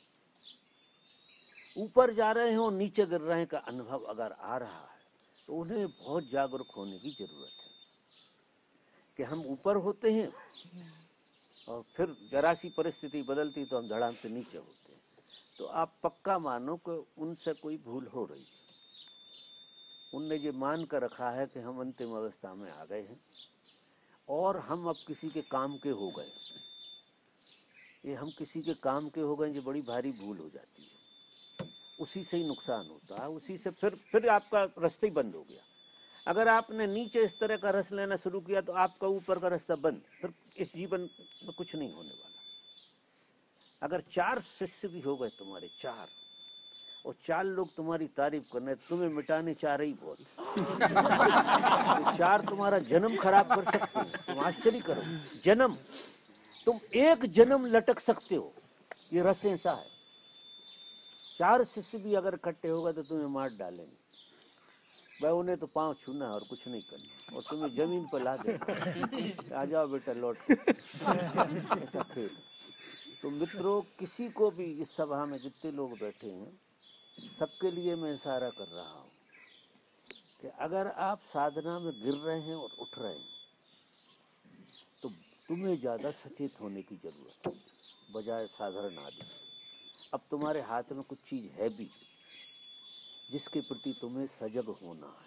ऊपर जा रहे हैं और नीचे गिर रहे हैं का अनुभव अगर आ रहा है तो उन्हें बहुत जागरूक होने की जरूरत है कि हम ऊपर होते हैं और फिर जरा सी परिस्थिति बदलती तो हम धड़ाम से नीचे होते हैं। तो आप पक्का मानो कि उनसे कोई भूल हो रही है। उनने ये मान कर रखा है कि हम अंतिम अवस्था में आ गए हैं और हम अब किसी के काम के हो गए। ये हम किसी के काम के हो गए, ये बड़ी भारी भूल हो जाती है। उसी से ही नुकसान होता है, उसी से फिर फिर आपका रास्ता ही बंद हो गया। अगर आपने नीचे इस तरह का रस लेना शुरू किया तो आपका ऊपर का रास्ता बंद, फिर इस जीवन में कुछ नहीं होने वाला। अगर चार शिष्य भी हो गए तुम्हारे, चार, और चार लोग तुम्हारी तारीफ करने, तुम्हें मिटाने चार ही बहुत। तो चार तुम्हारा जन्म खराब कर सकते हैं, तुम आश्चर्य करो। जन्म, तुम एक जन्म लटक सकते हो, ये रस ऐसा है। चार शिष्य भी अगर इकट्ठे होगा तो तुम्हें मार डालेंगे। भाई उन्हें तो पांव छूना है और कुछ नहीं करना, और तुम्हें जमीन पर ला देना, आ जाओ बेटा लौट। ऐसा खेल। तो मित्रों, किसी को भी इस सभा में जितने लोग बैठे हैं सबके लिए मैं इशारा कर रहा हूँ कि अगर आप साधना में गिर रहे हैं और उठ रहे हैं तो तुम्हें ज्यादा सचेत होने की जरूरत है बजाय साधारण आदमी। अब तुम्हारे हाथ में कुछ चीज है भी जिसके प्रति तुम्हें सजग होना है।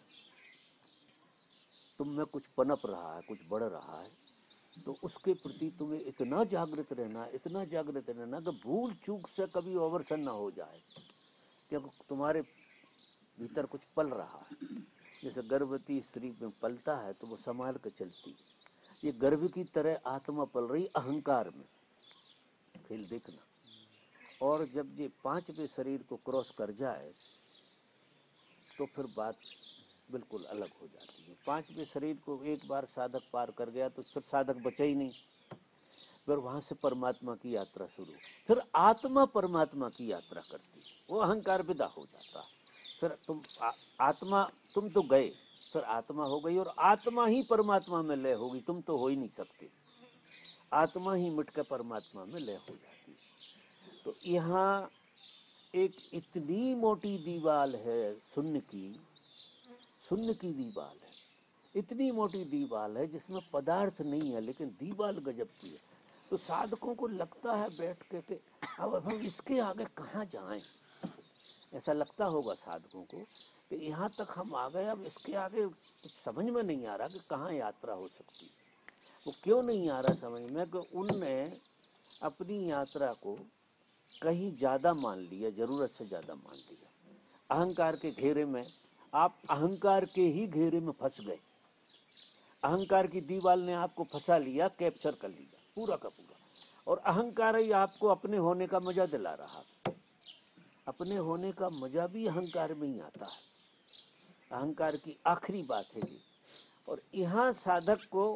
तुम में कुछ पनप रहा है, कुछ बढ़ रहा है, तो उसके प्रति तुम्हें इतना जागृत रहना, इतना जागृत रहना कि भूल चूक से कभी ओवरसन ना हो जाए, क्योंकि तुम्हारे भीतर कुछ पल रहा है। जैसे गर्भवती स्त्री में पलता है तो वो संभाल कर चलती है, ये गर्भ की तरह आत्मा पल रही अहंकार में। खेल देखना। और जब ये पांचवें शरीर को क्रॉस कर जाए तो फिर बात बिल्कुल अलग हो जाती है। पांचवें शरीर को एक बार साधक पार कर गया तो फिर साधक बचा ही नहीं। फिर वहां से परमात्मा की यात्रा शुरू, फिर आत्मा परमात्मा की यात्रा करती, वो अहंकार विदा हो जाता। फिर तुम आ, आत्मा, तुम तो गए, फिर आत्मा हो गई और आत्मा ही परमात्मा में लय होगी। तुम तो हो ही नहीं सकते, आत्मा ही मिट कर परमात्मा में लय हो जाती। तो यहाँ एक इतनी मोटी दीवाल है शून्य की, शून्य की दीवाल है, इतनी मोटी दीवाल है जिसमें पदार्थ नहीं है लेकिन दीवाल गजब की है। तो साधकों को लगता है बैठ के कि अब हम इसके आगे कहाँ जाएं, ऐसा लगता होगा साधकों को कि यहाँ तक हम आ गए, अब इसके आगे कुछ समझ में नहीं आ रहा कि कहाँ यात्रा हो सकती है। वो क्यों नहीं आ रहा समझ में कि उनने अपनी यात्रा को कहीं ज्यादा मान लिया, जरूरत से ज्यादा मान लिया। अहंकार के घेरे में, आप अहंकार के ही घेरे में फंस गए। अहंकार की दीवार ने आपको फंसा लिया, कैप्चर कर लिया पूरा का पूरा, और अहंकार ही आपको अपने होने का मजा दिला रहा। अपने होने का मजा भी अहंकार में ही आता है। अहंकार की आखिरी बात है ये। और यहाँ साधक को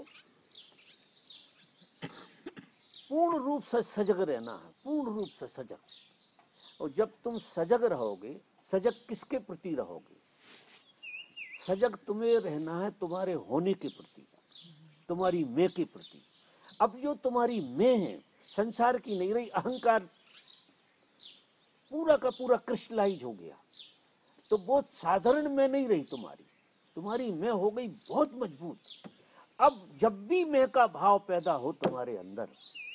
पूर्ण रूप से सजग रहना है, पूर्ण रूप से सजग। और जब तुम सजग रहोगे, सजग किसके प्रति रहोगे? सजग तुम्हें रहना है तुम्हारे होने के प्रति, तुम्हारी मैं के प्रति। अब जो तुम्हारी मैं है संसार की नहीं रही, अहंकार पूरा का पूरा क्रिस्टलाइज हो गया, तो बहुत साधारण मैं नहीं रही तुम्हारी, तुम्हारी मैं हो गई बहुत मजबूत। अब जब भी मैं का भाव पैदा हो तुम्हारे अंदर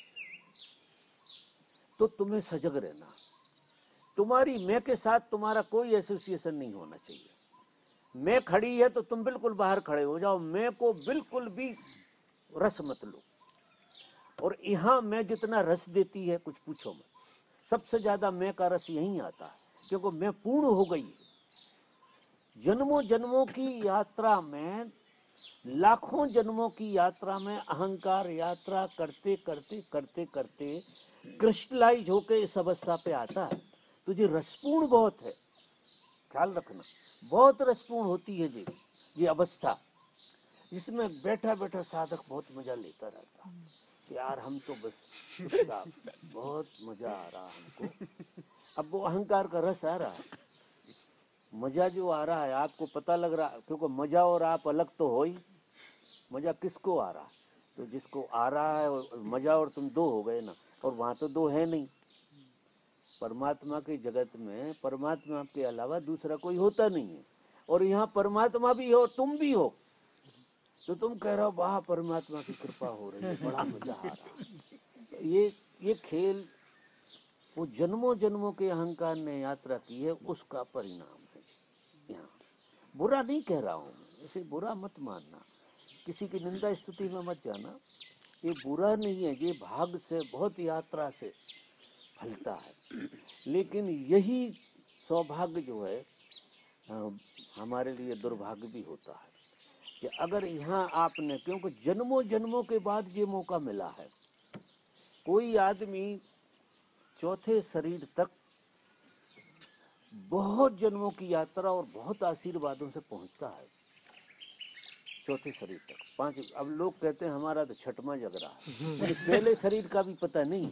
तो तुम्हें सजग रहना। तुम्हारी मैं के साथ तुम्हारा कोई एसोसिएशन नहीं होना चाहिए। मैं खड़ी है तो तुम बिल्कुल बाहर खड़े हो जाओ, मैं को बिल्कुल भी रस मत लो। और यहाँ मैं जितना रस देती है कुछ पूछो मत, सबसे ज्यादा मैं का रस यहीं आता है, क्योंकि मैं पूर्ण हो गई है। जन्मों जन्मों की यात्रा में, लाखों जन्मों की यात्रा में अहंकार यात्रा करते करते करते करते क्रिस्टलाइज होकर इस अवस्था पे आता है। तुझे रसपूर्ण बहुत है, ख्याल रखना, बहुत रसपूर्ण होती है ये ये अवस्था, जिसमें बैठा बैठा साधक बहुत मजा लेता रहता है। कि यार हम तो बस चुपचाप, बहुत मजा आ रहा हमको। अब वो अहंकार का रस आ रहा है, मजा जो आ रहा है आपको पता लग रहा है, क्योंकि मजा और आप अलग तो हो ही। मजा किसको आ रहा है? तो जिसको आ रहा है और मजा और तुम दो हो गए ना, और वहां तो दो है नहीं। परमात्मा के जगत में परमात्मा के अलावा दूसरा कोई होता नहीं है, और यहाँ परमात्मा भी हो तुम भी हो, तो तुम कह रहे हो वाह परमात्मा की कृपा हो रही है, बड़ा मजा आ रहा है। ये ये खेल वो जन्मों जन्मों के अहंकार ने यात्रा की है, उसका परिणाम है। यहाँ बुरा नहीं कह रहा हूँ, इसे बुरा मत मानना, किसी की निंदा स्तुति में मत जाना। ये बुरा नहीं है, ये भाग से बहुत यात्रा से फलता है। लेकिन यही सौभाग्य जो है हमारे लिए दुर्भाग्य भी होता है कि अगर यहाँ आपने, क्योंकि जन्मों जन्मों के बाद ये मौका मिला है। कोई आदमी चौथे शरीर तक बहुत जन्मों की यात्रा और बहुत आशीर्वादों से पहुंचता है, चौथे शरीर तक। पांच, अब लोग कहते हैं हमारा तो छठवां जग रहा है, मुझे पहले शरीर का भी पता नहीं।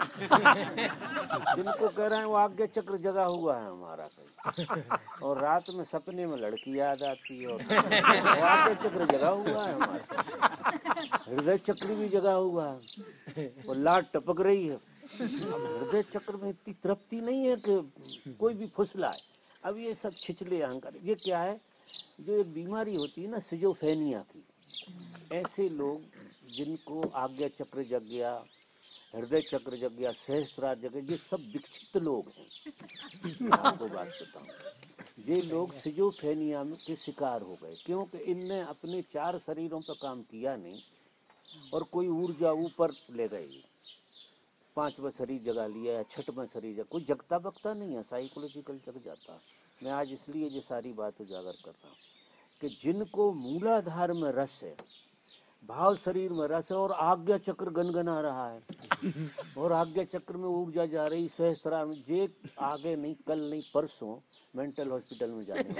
जिनको कह रहे हैं वो आज्ञा चक्र जगा हुआ है हमारा कहीं, और रात में सपने में लड़की याद आती है, और आज्ञा चक्र जगा हुआ है हमारा, हृदय चक्र भी जगा हुआ है, और लाट टपक रही है। अब हृदय चक्र में इतनी तृप्ति नहीं है कि कोई भी फुसलाए। अब ये सब छिछले अहंकार, ये क्या है, जो एक बीमारी होती है ना सिजोफ्रेनिया की, ऐसे लोग जिनको आज्ञा चक्र जग गया, हृदय चक्र जग गया, सहस्त्रार जग गया, ये सब विक्षिप्त लोग हैं। आपको बात बताऊं, ये लोग सिजोफ्रेनिया में के शिकार हो गए, क्योंकि इनने अपने चार शरीरों पर काम किया नहीं, और कोई ऊर्जा ऊपर ले गई, पांचवा शरीर जगा लिया या छठवां शरीर जग, कोई जगता बगता नहीं है, साइकोलॉजिकल जग जाता। मैं आज इसलिए ये सारी बात उजागर कर रहा हूँ कि जिनको मूलाधार में रस है, भाव शरीर में रस है, और आज्ञा चक्र गनगना रहा है, और आज्ञा चक्र में ऊर्जा जा रही सहस्त्रार में, जे आगे नहीं, कल नहीं, परसों मेंटल हॉस्पिटल में जाने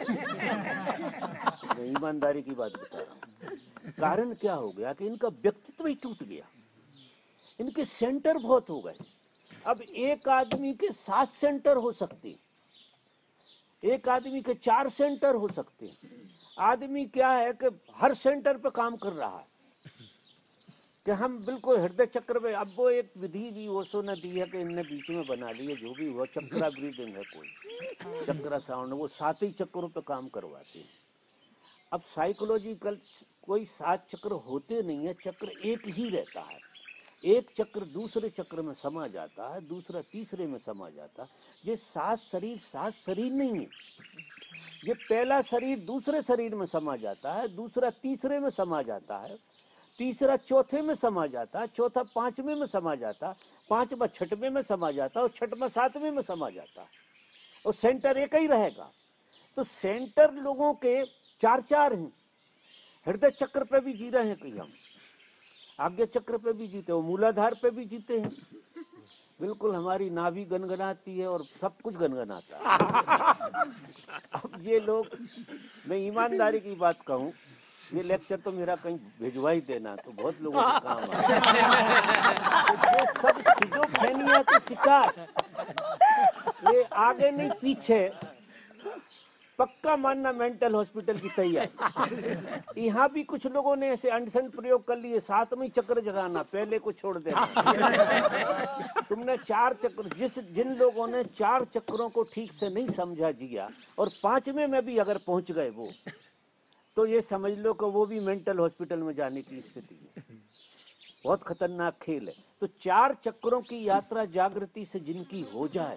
वाले। मैं ईमानदारी की बात बता रहा हूँ। कारण क्या हो गया कि इनका व्यक्तित्व ही टूट गया, इनके सेंटर बहुत हो गए। अब एक आदमी के सात सेंटर हो सकते, एक आदमी के चार सेंटर हो सकते हैं। आदमी क्या है कि हर सेंटर पे काम कर रहा है, कि हम बिल्कुल हृदय चक्र में। अब वो एक विधि भी ओशो ने दी है कि इनने बीच में बना ली है, जो भी हुआ चक्रा ब्रीदिंग है, कोई चक्रा साउंड, वो सात ही चक्रों पे काम करवाते हैं। अब साइकोलॉजिकल कोई सात चक्र होते नहीं है, चक्र एक ही रहता है। एक चक्र दूसरे चक्र में समा जाता है, दूसरा तीसरे में समा जाता है। ये सात शरीर सात शरीर नहीं है, ये पहला शरीर दूसरे शरीर में समा जाता है, दूसरा तीसरे में समा जाता है, तीसरा चौथे में समा जाता है, चौथा पांचवें में समा जाता है, पांचवा छठवें में समा जाता है, और छठवां सातवें में समा जाता है, और सेंटर एक ही रहेगा। तो सेंटर लोगों के चार चार हैं। हृदय चक्र पे भी जी रहे हैं कहीं हम, आज्ञा चक्र पे भी जीते, वो मूलाधार पे भी जीते हैं। बिल्कुल हमारी नाभि गनगनाती है और सब कुछ गनगनाता है। अब ये लोग, मैं ईमानदारी की बात कहूँ, ये लेक्चर तो मेरा कहीं भिजवा ही देना, तो बहुत लोगों के काम आए। तो ये सब सिजोफ्रेनिया के शिकार, ये आगे नहीं पीछे, पक्का मानना मेंटल हॉस्पिटल की तैयारी। यहाँ भी कुछ लोगों ने ऐसे अनशन प्रयोग कर लिए, सातवीं चक्र जगाना, पहले को छोड़ देना। तुमने चार चक्र, जिस जिन लोगों ने चार चक्रों को ठीक से नहीं समझा जिया, और पांचवें में भी अगर पहुंच गए वो, तो ये समझ लो कि वो भी मेंटल हॉस्पिटल में जाने की स्थिति है। बहुत खतरनाक खेल है। तो चार चक्रों की यात्रा जागृति से जिनकी हो जाए,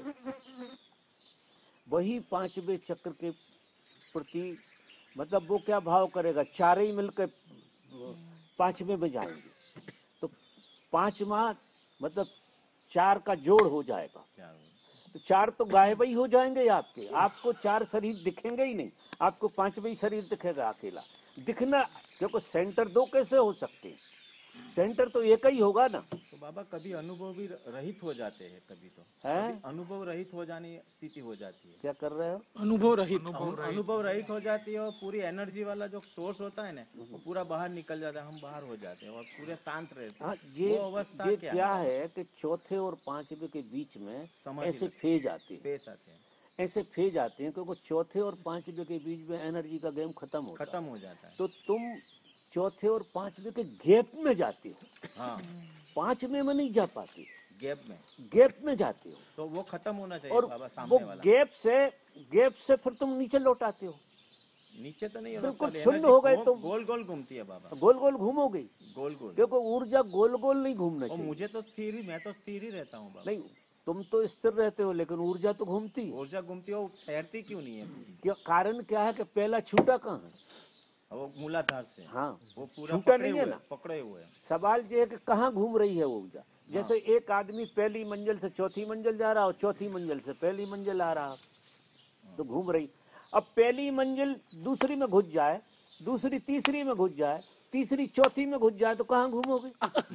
वही पांचवें चक्र के प्रति, मतलब वो क्या भाव करेगा, चार ही मिलकर पांचवें में जाएंगे, तो पांचवा मतलब चार का जोड़ हो जाएगा। तो चार तो गायब ही हो जाएंगे आपके, आपको चार शरीर दिखेंगे ही नहीं, आपको पांचवा ही शरीर दिखेगा अकेला। दिखना, क्योंकि सेंटर दो कैसे हो सकते हैं, सेंटर तो एक ही होगा ना। बाबा कभी अनुभव भी रहित हो जाते हैं, कभी तो हैं? कभी अनुभव रहित हो जाने स्थिति हो जाती है। क्या कर रहे हो? अनुभव रहित अनुभव रहित हो जाती है और पूरी एनर्जी वाला जो सोर्स होता है ना वो पूरा बाहर निकल जाता है, हम बाहर हो जाते हैं और पूरे शांत रहते हैं। हाँ, ये वो अवस्था ये क्या क्या है? है कि चौथे और पांचवे के बीच में समझ ऐसे नहीं फेज आते हैं, पेश आते हैं, ऐसे फेज आते हैं क्योंकि चौथे और पांचवे के बीच में एनर्जी का गेम खत्म होता है। खत्म हो जाता है। तो तुम चौथे और पांचवे के गैप में जाते हो, हाँ, पांचवे में नहीं जा पाते, गैप में, गैप में जाते हो तो वो खत्म होना चाहिए और बाबा। वो सामने वाला गैप से गैप से फिर तुम नीचे लौट आते हो, नीचे तो नहीं बिल्कुल होता, शून्य energy हो गए गो- तुम। गोल गोल घूमती है बाबा, गोल गोल घूमोगे, गोल गोल। क्योंकि ऊर्जा गोल गोल नहीं घूमना और चाहिए। मुझे तो स्थिर ही, मैं तो स्थिर ही रहता हूँ बाबा। नहीं, तुम तो स्थिर रहते हो लेकिन ऊर्जा तो घूमती है। ऊर्जा घूमती है, वो ठहरती क्यों नहीं है पूरी? क्या कारण क्या है कि पहला छूटा कहाँ है? और वो मूलाधार से हाँ, वो पूरा छूटा पकड़े नहीं है हुए ना। पकड़े हुए हैं। सवाल ये है कि कहाँ घूम रही है वो ऊर्जा। जैसे एक आदमी पहली मंजिल से चौथी मंजिल जा रहा हो, चौथी मंजिल से पहली मंजिल आ रहा, तो घूम रही। अब पहली मंजिल दूसरी में घुस जाए, दूसरी तीसरी में घुस जाए, तीसरी चौथी में घुस जाए, तो कहाँ घूमोगे?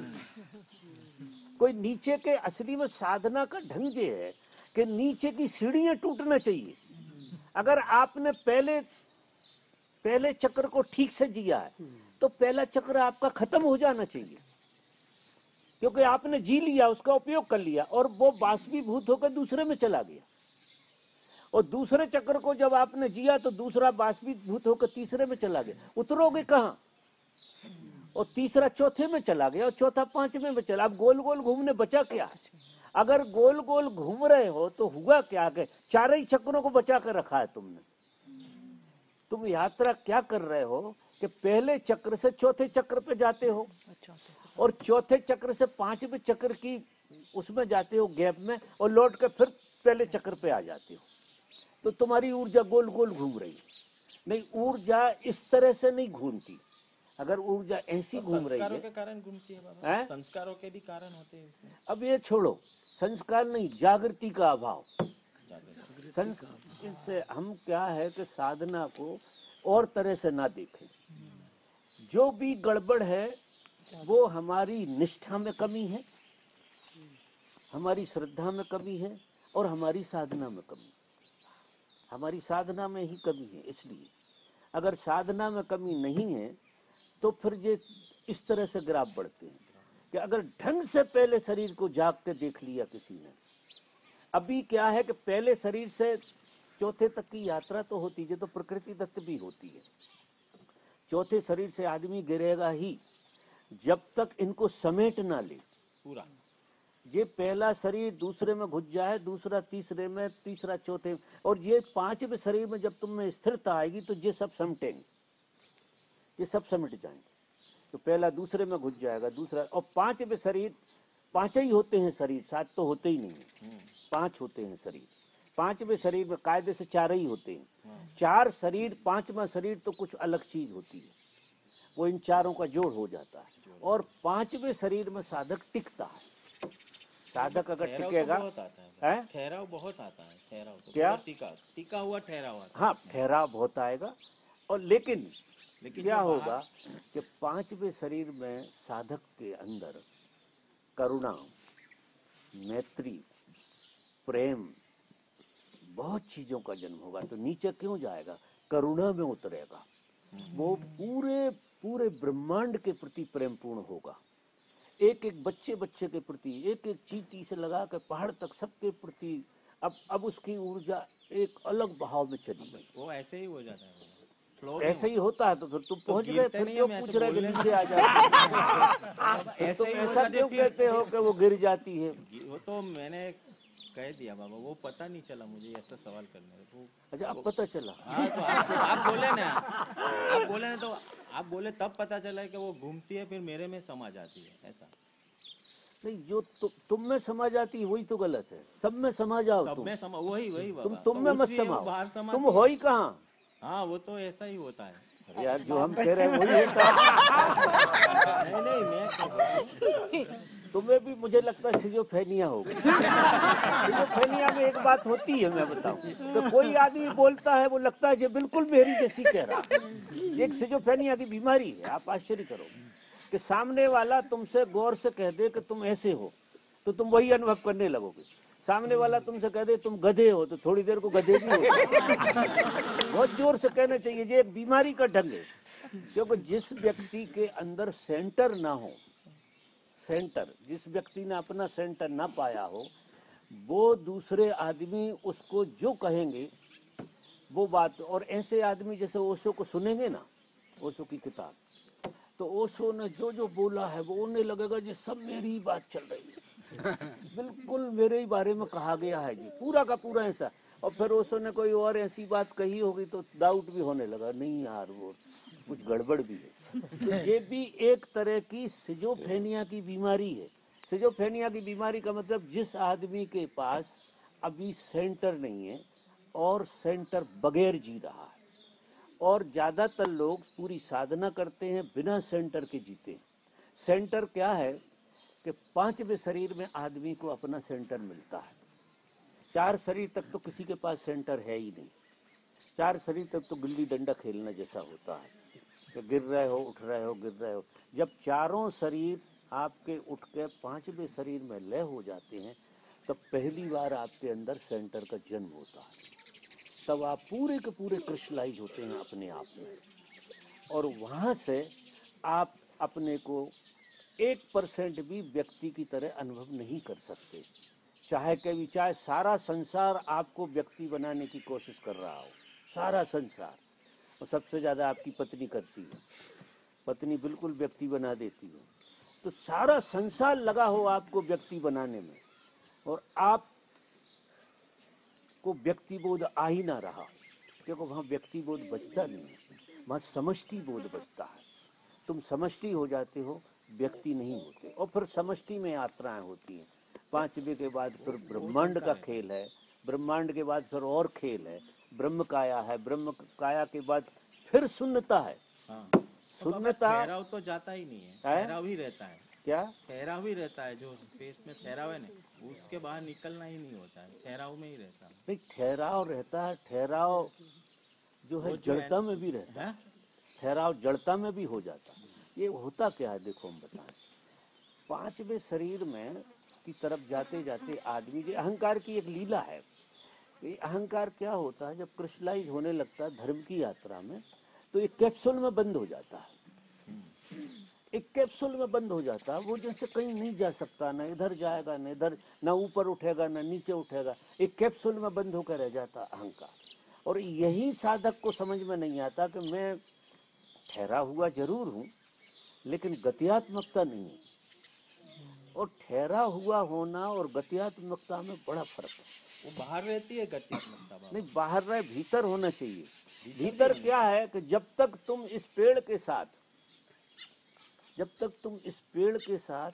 कोई नीचे के असली में साधना का ढंग ये है कि नीचे की सीढ़ियां टूटना चाहिए। अगर आपने पहले पहले चक्र को ठीक से जिया है तो पहला चक्र आपका खत्म हो जाना चाहिए, क्योंकि आपने जी लिया, उसका उपयोग कर लिया और वो बाष्पीभूत होकर दूसरे में चला गया। और दूसरे चक्र को जब आपने जिया तो दूसरा बाष्पीभूत होकर तीसरे में चला गया। उतरोगे कहाँ? और तीसरा चौथे में चला गया और चौथा पांचवें में चला। अब गोल गोल घूमने बचा क्या? अगर गोल गोल घूम रहे हो तो हुआ क्या कि चार ही चक्रों को बचा कर रखा है तुमने। तुम यात्रा क्या कर रहे हो कि पहले चक्र से चौथे चक्र पे जाते हो और चौथे चक्र से पांचवें चक्र की उसमें जाते हो गैप में, और लौट कर फिर पहले चक्र पे आ जाते हो। तो तुम्हारी ऊर्जा गोल गोल घूम रही है। नहीं, ऊर्जा इस तरह से नहीं घूमती। अगर ऊर्जा ऐसी घूम रही संस्कारों है, के कारण घूमती है बाबा। हैं? संस्कारों के भी कारण होते हैं इसमें। अब ये छोड़ो, संस्कार नहीं, जागृति का अभाव। संस्कार से हम क्या है कि साधना को और तरह से ना देखें। जो भी गड़बड़ है वो हमारी निष्ठा में कमी है, हमारी श्रद्धा में कमी है और हमारी साधना में कमी है। हमारी साधना में ही कमी है। इसलिए अगर साधना में कमी नहीं है तो फिर ये इस तरह से ग्राफ बढ़ते हैं कि अगर ढंग से पहले शरीर को जाग के देख लिया किसी ने। अभी क्या है कि पहले शरीर से चौथे तक की यात्रा तो होती है, तो प्रकृति दत्त भी होती है। चौथे शरीर से आदमी गिरेगा ही जब तक इनको समेट ना ले पूरा। ये पहला शरीर दूसरे में घुस जाए, दूसरा तीसरे में, तीसरा चौथे में, और ये पांचवें शरीर में जब तुम में स्थिरता आएगी तो ये सब समेटेंगे, ये सब समेट जाएंगे। तो पहला दूसरे में घुस जाएगा, दूसरा, और पांचवें शरीर, पांच ही होते हैं शरीर, सात तो होते ही नहीं है, पांच होते हैं शरीर। पांचवें शरीर में कायदे से चार ही होते हैं। चार शरीर, पांचवा शरीर तो कुछ अलग चीज होती है, वो इन चारों का जोड़ हो जाता है। और पांचवें शरीर में साधक टिकता है। साधक अगर ठहराव तो टिकेगा, बहुत आता है, है? ठहराव बहुत आता है। ठहराव तो क्या? पूरा टिका टिका हुआ ठहराव आता है। हाँ, ठहराव बहुत आएगा। और लेकिन लेकिन क्या जो होगा बाहर- कि पांचवें शरीर में साधक के अंदर करुणा, मैत्री, प्रेम, बहुत चीजों का जन्म होगा। तो नीचे क्यों जाएगा? करुणा में उतरेगा। वो पूरे पूरे ब्रह्मांड के प्रति प्रेम पूर्ण होगा। एक एक बच्चे बच्चे के प्रति, एक एक चींटी से लगा कर पहाड़ तक सबके प्रति। अब अब उसकी ऊर्जा एक अलग बहाव में चली गई। वो ऐसे ही हो जाता है। फ्लो नहीं ऐसे ही होता है तो फिर तुम पहुंच गए, गिरते फिर नहीं क्यों हम, पूछ ऐसे रहे कि बोलने नीचे आ जाए? होता। तुम ऐसे ही हो ऐसा जाते क्यों फिर- कहते हो कि वो गिर जाती है? वो तो मैंने कह दिया बाबा, वो पता नहीं चला मुझे ऐसा सवाल करने को। अच्छा, अब पता चला। हाँ, तो आप, आप बोले ना, आप बोले ना, तो आप बोले तब पता चला कि वो घूमती है फिर मेरे में समा जाती है। ऐसा नहीं, जो तु, तुम में समा जाती है वही तो गलत है। सब में समा जाओ सब तुम। में समा, वही वही तुम बाबा। तुम तो में मत उसी है, वो समाओ। बाहर समा। तुम हो ही कहाँ? हाँ, वो तो ऐसा ही होता है। यार, जो हम कह रहे हैं वही होता है। नहीं नहीं, मैं कह रहा हूँ। तुम्हें भी मुझे लगता है सिजोफ्रेनिया होगी। सिजोफ्रेनिया में एक बात होती है, मैं बताऊं, तो कोई आदमी बोलता है वो लगता है ये बिल्कुल मेरी जैसी कह रहा है। एक सिजोफ्रेनिया की बीमारी है, आप आश्चर्य करो। कि सामने वाला तुमसे गौर से कह दे कि तुम ऐसे हो तो तुम वही अनुभव करने लगोगे। सामने वाला तुमसे कह दे तुम गधे हो तो थोड़ी देर को गधे भी हो। बहुत जोर से कहना चाहिए, ये एक बीमारी का ढंग है। क्योंकि जिस व्यक्ति के अंदर सेंटर ना हो, सेंटर जिस व्यक्ति ने अपना सेंटर ना पाया हो, वो दूसरे आदमी उसको जो कहेंगे वो बात, और ऐसे आदमी जैसे ओशो को सुनेंगे ना, ओशो की किताब, तो ओशो ने जो जो बोला है वो उन्हें लगेगा जी सब मेरी ही बात चल रही है, बिल्कुल मेरे ही बारे में कहा गया है जी, पूरा का पूरा ऐसा। और फिर ओशो ने कोई और ऐसी बात कही होगी तो डाउट भी होने लगा, नहीं यार वो कुछ गड़बड़ भी है। तो ये भी एक तरह की सिजोफ्रेनिया की बीमारी है। सिजोफ्रेनिया की बीमारी का मतलब जिस आदमी के पास अभी सेंटर नहीं है और सेंटर बगैर जी रहा है, और ज्यादातर लोग पूरी साधना करते हैं बिना सेंटर के जीते हैं। सेंटर क्या है कि पांचवें शरीर में आदमी को अपना सेंटर मिलता है। चार शरीर तक तो किसी के पास सेंटर है ही नहीं। चार शरीर तक तो गिल्ली डंडा खेलना जैसा होता है कि गिर रहे हो उठ रहे हो गिर रहे हो। जब चारों शरीर आपके उठ के पांचवें शरीर में लय हो जाते हैं तब पहली बार आपके अंदर सेंटर का जन्म होता है। तब आप पूरे के पूरे क्रिस्टलाइज होते हैं अपने आप में, और वहां से आप अपने को एक परसेंट भी व्यक्ति की तरह अनुभव नहीं कर सकते। चाहे कभी चाहे सारा संसार आपको व्यक्ति बनाने की कोशिश कर रहा हो, सारा संसार, और सबसे ज्यादा आपकी पत्नी करती है, पत्नी बिल्कुल व्यक्ति बना देती है। तो सारा संसार लगा हो आपको व्यक्ति बनाने में, और आप को व्यक्ति बोध आ ही ना रहा, क्योंकि वहां व्यक्ति बोध बचता नहीं है, वहां समष्टि बोध बचता है। तुम समष्टि हो जाते हो, व्यक्ति नहीं होते। और फिर समष्टि में यात्राएं होती हैं। पांचवे के बाद फिर ब्रह्मांड का खेल है, ब्रह्मांड के बाद फिर और खेल है, ब्रह्म काया है, ब्रह्म काया के बाद फिर शून्यता है। हाँ। शून्यता ठहराव तो जाता ही नहीं है, ठहराव ही रहता है। क्या ठहराव ही रहता है, जो स्पेस में ठहराव है ना, उसके बाहर निकलना ही नहीं होता है, ठहराव में ही रहता है। नहीं, ठहराव रहता है। ठहराव जो है जड़ता में भी रहता है, ठहराव जड़ता में भी हो जाता है। ये होता क्या है, देखो हम बताएं। पांचवें शरीर में की तरफ जाते जाते आदमी, ये अहंकार की एक लीला है। ये अहंकार क्या होता है, जब क्रिस्टलाइज होने लगता है धर्म की यात्रा में, तो एक कैप्सूल में बंद हो जाता है। एक कैप्सूल में बंद हो जाता है, वो जैसे कहीं नहीं जा सकता, ना इधर जाएगा ना इधर, ना ऊपर उठेगा ना नीचे उठेगा, एक कैप्सूल में बंद होकर रह जाता अहंकार। और यही साधक को समझ में नहीं आता कि मैं ठहरा हुआ जरूर हूँ लेकिन गत्यात्मकता नहीं है। और ठहरा हुआ होना और गत्यात्मकता में बड़ा फर्क है। वो बाहर रहती है गत्यात्मकता, नहीं बाहर रहे, भीतर होना चाहिए। भीतर क्या है कि जब तक तुम इस पेड़ के साथ जब तक तुम इस पेड़ के साथ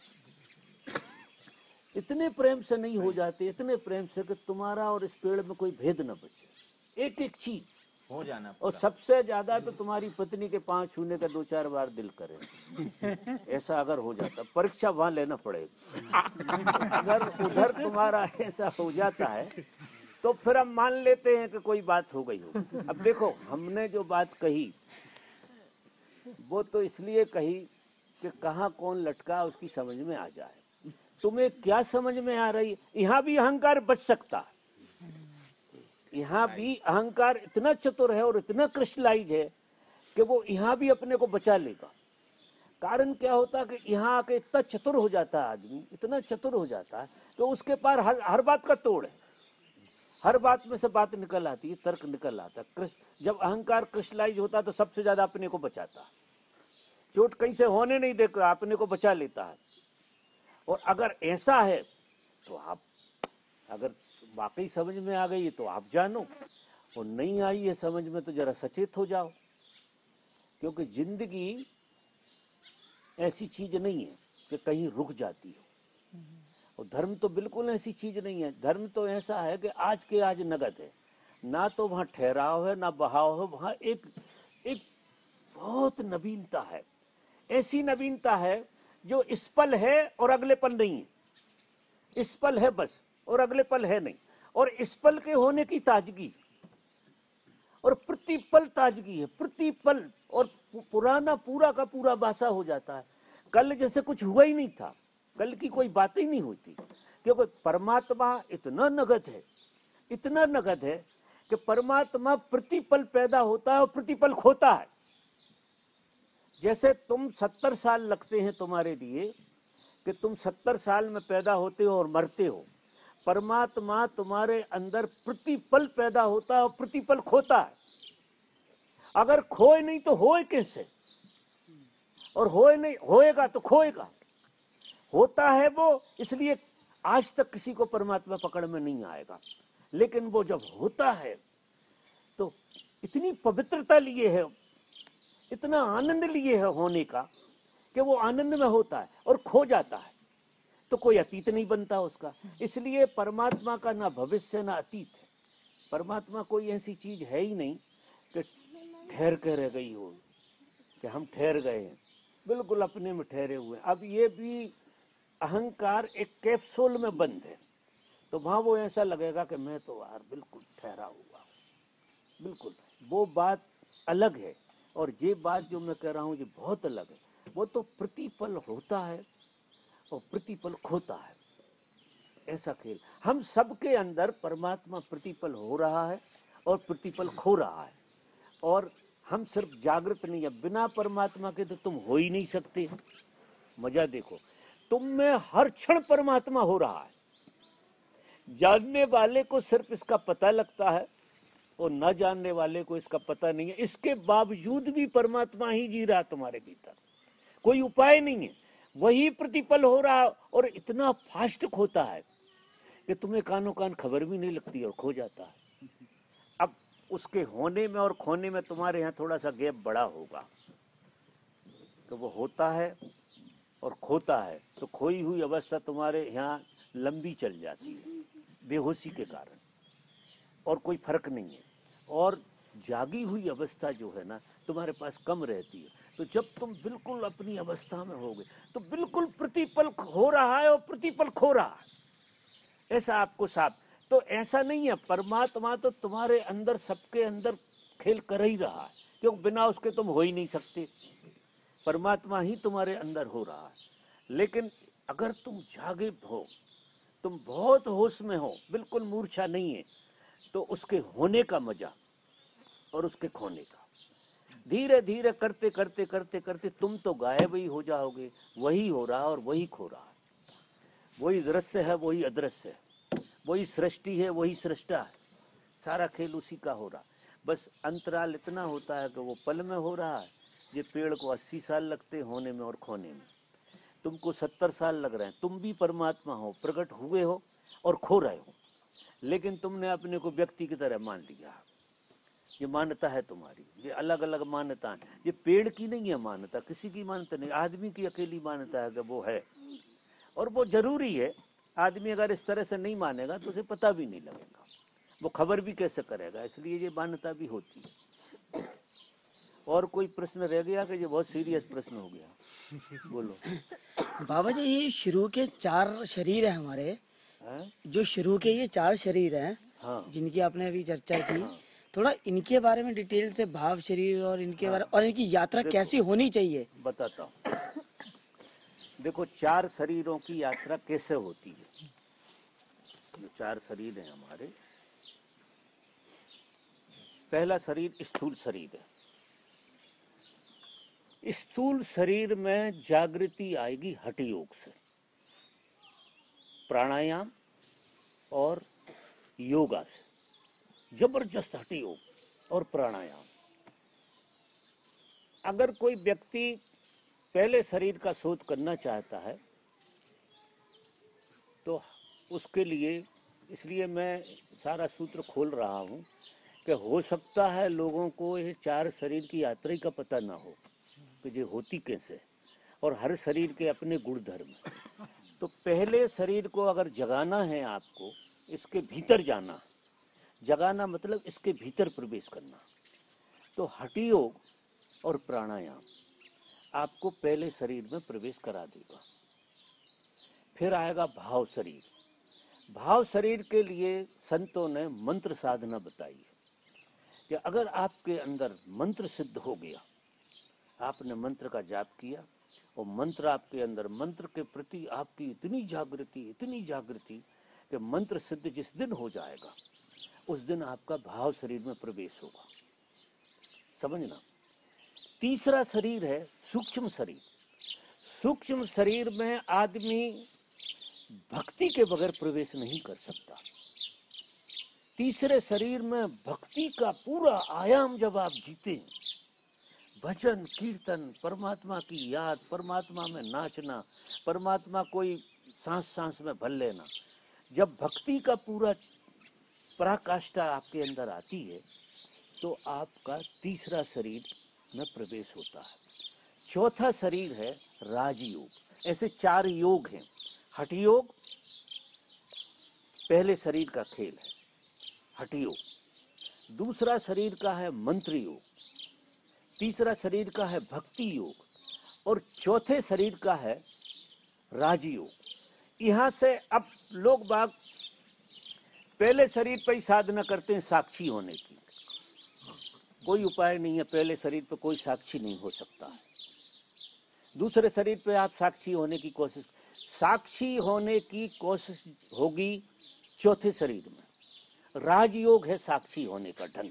इतने प्रेम से नहीं हो जाते, इतने प्रेम से कि तुम्हारा और इस पेड़ में कोई भेद न बचे, एक एक चीज हो जाना। और सबसे ज्यादा तो तुम्हारी पत्नी के पांव छूने का दो चार बार दिल करे, ऐसा अगर हो जाता, परीक्षा वहां लेना पड़ेगा। अगर उधर तुम्हारा ऐसा हो जाता है तो फिर हम मान लेते हैं कि कोई बात हो गई हो। अब देखो, हमने जो बात कही वो तो इसलिए कही कि कहाँ कौन लटका उसकी समझ में आ जाए। तुम्हें क्या समझ में आ रही है? यहाँ भी अहंकार बच सकता है, यहाँ भी अहंकार इतना चतुर है और इतना क्रिस्टलाइज है कि वो यहाँ भी अपने को बचा लेगा। कारण क्या होता है कि यहाँ आके इतना चतुर हो जाता है आदमी, इतना चतुर हो जाता है तो उसके पास हर, हर बात का तोड़ है, हर बात में से बात निकल आती है, तर्क निकल आता है। जब अहंकार क्रिस्टलाइज होता है तो सबसे ज्यादा अपने को बचाता है, चोट कहीं से होने नहीं देता, अपने को बचा लेता है। और अगर ऐसा है तो आप, अगर वाकई समझ में आ गई है तो आप जानो, और नहीं आई है समझ में तो जरा सचेत हो जाओ। क्योंकि जिंदगी ऐसी चीज नहीं है कि कहीं रुक जाती हो, और धर्म तो बिल्कुल ऐसी चीज नहीं है। धर्म तो ऐसा है कि आज के आज नगद है, ना तो वहां ठहराव है ना बहाव है, वहां एक एक बहुत नवीनता है। ऐसी नवीनता है जो इस पल है और अगले पल नहीं है, इस पल है बस और अगले पल है नहीं। और इस पल के होने की ताजगी, और प्रतिपल ताजगी है, प्रतिपल, और पुराना पूरा का पूरा बासा हो जाता है। कल जैसे कुछ हुआ ही नहीं था, कल की कोई बात ही नहीं होती, क्योंकि परमात्मा इतना नगद है, इतना नगद है कि परमात्मा प्रतिपल पैदा होता है और प्रतिपल खोता है। जैसे तुम सत्तर साल लगते हैं तुम्हारे लिए कि तुम सत्तर साल में पैदा होते हो और मरते हो, परमात्मा तुम्हारे अंदर प्रतिपल पैदा होता है और प्रतिपल खोता है। अगर खोए नहीं तो होए कैसे, और होए नहीं, होएगा तो खोएगा। होता है वो, इसलिए आज तक किसी को परमात्मा पकड़ में नहीं आएगा, लेकिन वो जब होता है तो इतनी पवित्रता लिए है, इतना आनंद लिए है होने का कि वो आनंद में होता है और खो जाता है, तो कोई अतीत नहीं बनता उसका। इसलिए परमात्मा का ना भविष्य ना अतीत है। परमात्मा कोई ऐसी चीज है ही नहीं कि ठहर के रह गई हो, कि हम ठहर गए हैं, बिल्कुल अपने में ठहरे हुए। अब ये भी अहंकार एक कैप्सूल में बंद है, तो वहां वो ऐसा लगेगा कि मैं तो यार बिल्कुल ठहरा हुआ, बिल्कुल वो बात अलग है। और ये बात जो मैं कह रहा हूँ ये बहुत अलग है। वो तो प्रतिपल होता है और प्रतिपल खोता है, ऐसा खेल। हम सबके अंदर परमात्मा प्रतिपल हो रहा है और प्रतिपल खो रहा है, और हम सिर्फ जागृत नहीं है। बिना परमात्मा के तो तुम हो ही नहीं सकते। मजा देखो, तुम में हर क्षण परमात्मा हो रहा है। जानने वाले को सिर्फ इसका पता लगता है और न जानने वाले को इसका पता नहीं है। इसके बावजूद भी परमात्मा ही जी रहा तुम्हारे भीतर, कोई उपाय नहीं है। वही प्रतिपल हो रहा है और इतना फास्ट खोता है कि तुम्हें कानों कान खबर भी नहीं लगती और खो जाता है। अब उसके होने में और खोने में तुम्हारे यहाँ थोड़ा सा गैप बड़ा होगा, तो वो होता है और खोता है, तो खोई हुई अवस्था तुम्हारे यहाँ लंबी चल जाती है बेहोशी के कारण, और कोई फर्क नहीं है। और जागी हुई अवस्था जो है ना तुम्हारे पास कम रहती है। तो जब तुम बिल्कुल अपनी अवस्था में होगे तो बिल्कुल प्रतिपल हो रहा है और प्रतिपल खो रहा है, ऐसा आपको साफ। तो ऐसा नहीं है, परमात्मा तो तुम्हारे अंदर, सबके अंदर खेल कर ही रहा है, क्योंकि बिना उसके तुम हो ही नहीं सकते। परमात्मा ही तुम्हारे अंदर हो रहा है। लेकिन अगर तुम जागे हो, तुम बहुत होश में हो, बिल्कुल मूर्छा नहीं है, तो उसके होने का मजा और उसके खोने का धीरे धीरे करते करते करते करते तुम तो गायब ही हो जाओगे। वही हो रहा है और वही खो रहा है। वही दृश्य है, वही अदृश्य है, वही सृष्टि है, वही सृष्टा है। सारा खेल उसी का हो रहा। बस अंतराल इतना होता है कि वो पल में हो रहा है। ये पेड़ को अस्सी साल लगते होने में और खोने में, तुमको सत्तर साल लग रहे हैं। तुम भी परमात्मा हो, प्रकट हुए हो और खो रहे हो, लेकिन तुमने अपने को व्यक्ति की तरह मान लिया। ये मान्यता है तुम्हारी, ये अलग अलग मान्यता है। ये पेड़ की नहीं है मान्यता, किसी की मान्यता नहीं, आदमी की अकेली मान्यता है कि वो है, और वो जरूरी है। आदमी अगर इस तरह से नहीं मानेगा तो उसे पता भी नहीं लगेगा, वो खबर भी कैसे करेगा। इसलिए ये मान्यता भी होती है। और कोई प्रश्न रह गया कि ये बहुत सीरियस प्रश्न हो गया? बोलो बाबा जी। ये शुरू के चार शरीर है हमारे, है? जो शुरू के ये चार शरीर हैं, हाँ जिनकी आपने अभी चर्चा की, थोड़ा इनके बारे में डिटेल से, भाव शरीर और इनके बारे, और इनकी यात्रा कैसी होनी चाहिए बताता हूँ। देखो, चार शरीरों की यात्रा कैसे होती है। जो चार शरीर हैं हमारे, पहला शरीर स्थूल शरीर है। स्थूल शरीर में जागृति आएगी हठ योग से, प्राणायाम और योगा से। जबरदस्त हठ योग और प्राणायाम। अगर कोई व्यक्ति पहले शरीर का शोध करना चाहता है तो उसके लिए, इसलिए मैं सारा सूत्र खोल रहा हूँ कि हो सकता है लोगों को ये चार शरीर की यात्रा ही का पता ना हो कि ये होती कैसे, और हर शरीर के अपने गुण धर्म। तो पहले शरीर को अगर जगाना है आपको, इसके भीतर जाना, जगाना मतलब इसके भीतर प्रवेश करना, तो हठ योग और प्राणायाम आपको पहले शरीर में प्रवेश करा देगा। फिर आएगा भाव शरीर। भाव शरीर के लिए संतों ने मंत्र साधना बताई है कि अगर आपके अंदर मंत्र सिद्ध हो गया आपने मंत्र का जाप किया और मंत्र आपके अंदर, मंत्र के प्रति आपकी इतनी जागृति, इतनी जागृति कि मंत्र सिद्ध जिस दिन हो जाएगा उस दिन आपका भाव शरीर में प्रवेश होगा। समझना। तीसरा शरीर है सूक्ष्म शरीर। सूक्ष्म शरीर में आदमी भक्ति के बगैर प्रवेश नहीं कर सकता। तीसरे शरीर में भक्ति का पूरा आयाम जब आप जीते हैं, भजन कीर्तन, परमात्मा की याद, परमात्मा में नाचना, परमात्मा कोई सांस सांस में भर लेना, जब भक्ति का पूरा पराकाष्ठा आपके अंदर आती है तो आपका तीसरा शरीर में प्रवेश होता है। चौथा शरीर है राजयोग। ऐसे चार योग हैं। हठ योग पहले शरीर का खेल है, हठ योग। दूसरा शरीर का है मंत्र योग, तीसरा शरीर का है भक्ति योग और चौथे शरीर का है राजयोग। यहाँ से अब लोग बाग पहले शरीर पर ही साधना करते हैं साक्षी होने की। कोई उपाय नहीं है, पहले शरीर पर कोई साक्षी नहीं हो सकता है। दूसरे शरीर पे आप साक्षी होने की कोशिश, साक्षी होने की कोशिश होगी चौथे शरीर में। राजयोग है साक्षी होने का ढंग।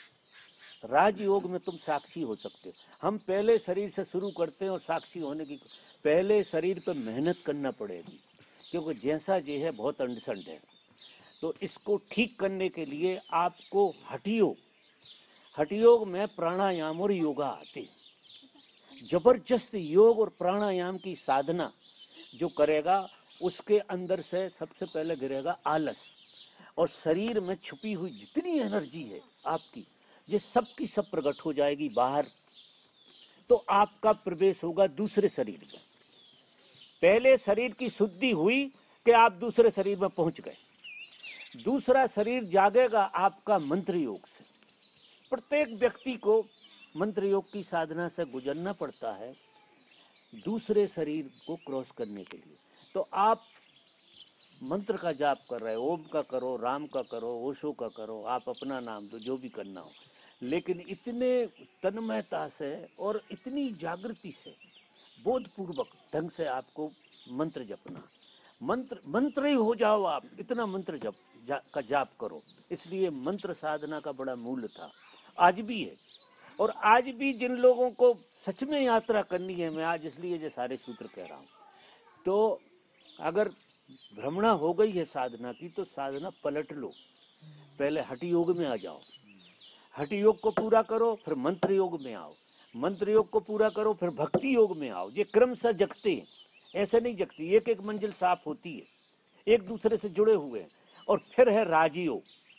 राजयोग में तुम साक्षी हो सकते हो। हम पहले शरीर से शुरू करते हैं और साक्षी होने की, पहले शरीर पे मेहनत करना पड़ेगी क्योंकि जैसा जे है बहुत अंडसंड है। तो इसको ठीक करने के लिए आपको हठयोग, हठयोग में प्राणायाम और योगा आते हैं। जबरदस्त योग और प्राणायाम की साधना जो करेगा उसके अंदर से सबसे पहले गिरेगा आलस और शरीर में छुपी हुई जितनी एनर्जी है आपकी, ये सब की सब प्रकट हो जाएगी बाहर। तो आपका प्रवेश होगा दूसरे शरीर में। पहले शरीर की शुद्धि हुई कि आप दूसरे शरीर में पहुंच गए। दूसरा शरीर जागेगा आपका मंत्र योग से। प्रत्येक व्यक्ति को मंत्र योग की साधना से गुजरना पड़ता है दूसरे शरीर को क्रॉस करने के लिए। तो आप मंत्र का जाप कर रहे हो, ओम का करो, राम का करो, ओशो का करो, आप अपना नाम दो, जो भी करना हो, लेकिन इतने तन्मयता से और इतनी जागृति से बोधपूर्वक ढंग से आपको मंत्र जपना। मंत्र मंत्र ही हो जाओ आप, इतना मंत्र जप जा, का जाप करो। इसलिए मंत्र साधना का बड़ा मूल्य था, आज भी है। और आज भी जिन लोगों को सच में यात्रा करनी है, मैं आज इसलिए ये सारे सूत्र कह रहा हूँ, तो अगर भ्रमणा हो गई है साधना की तो साधना पलट लो। पहले हठ योग में आ जाओ, हठ योग को पूरा करो, फिर मंत्र योग में आओ, मंत्र योग को पूरा करो, फिर भक्ति योग में आओ। ये क्रम से जगते हैं, ऐसे नहीं जगती, एक एक मंजिल साफ होती है, एक दूसरे से जुड़े हुए हैं। और फिर है राजयोग।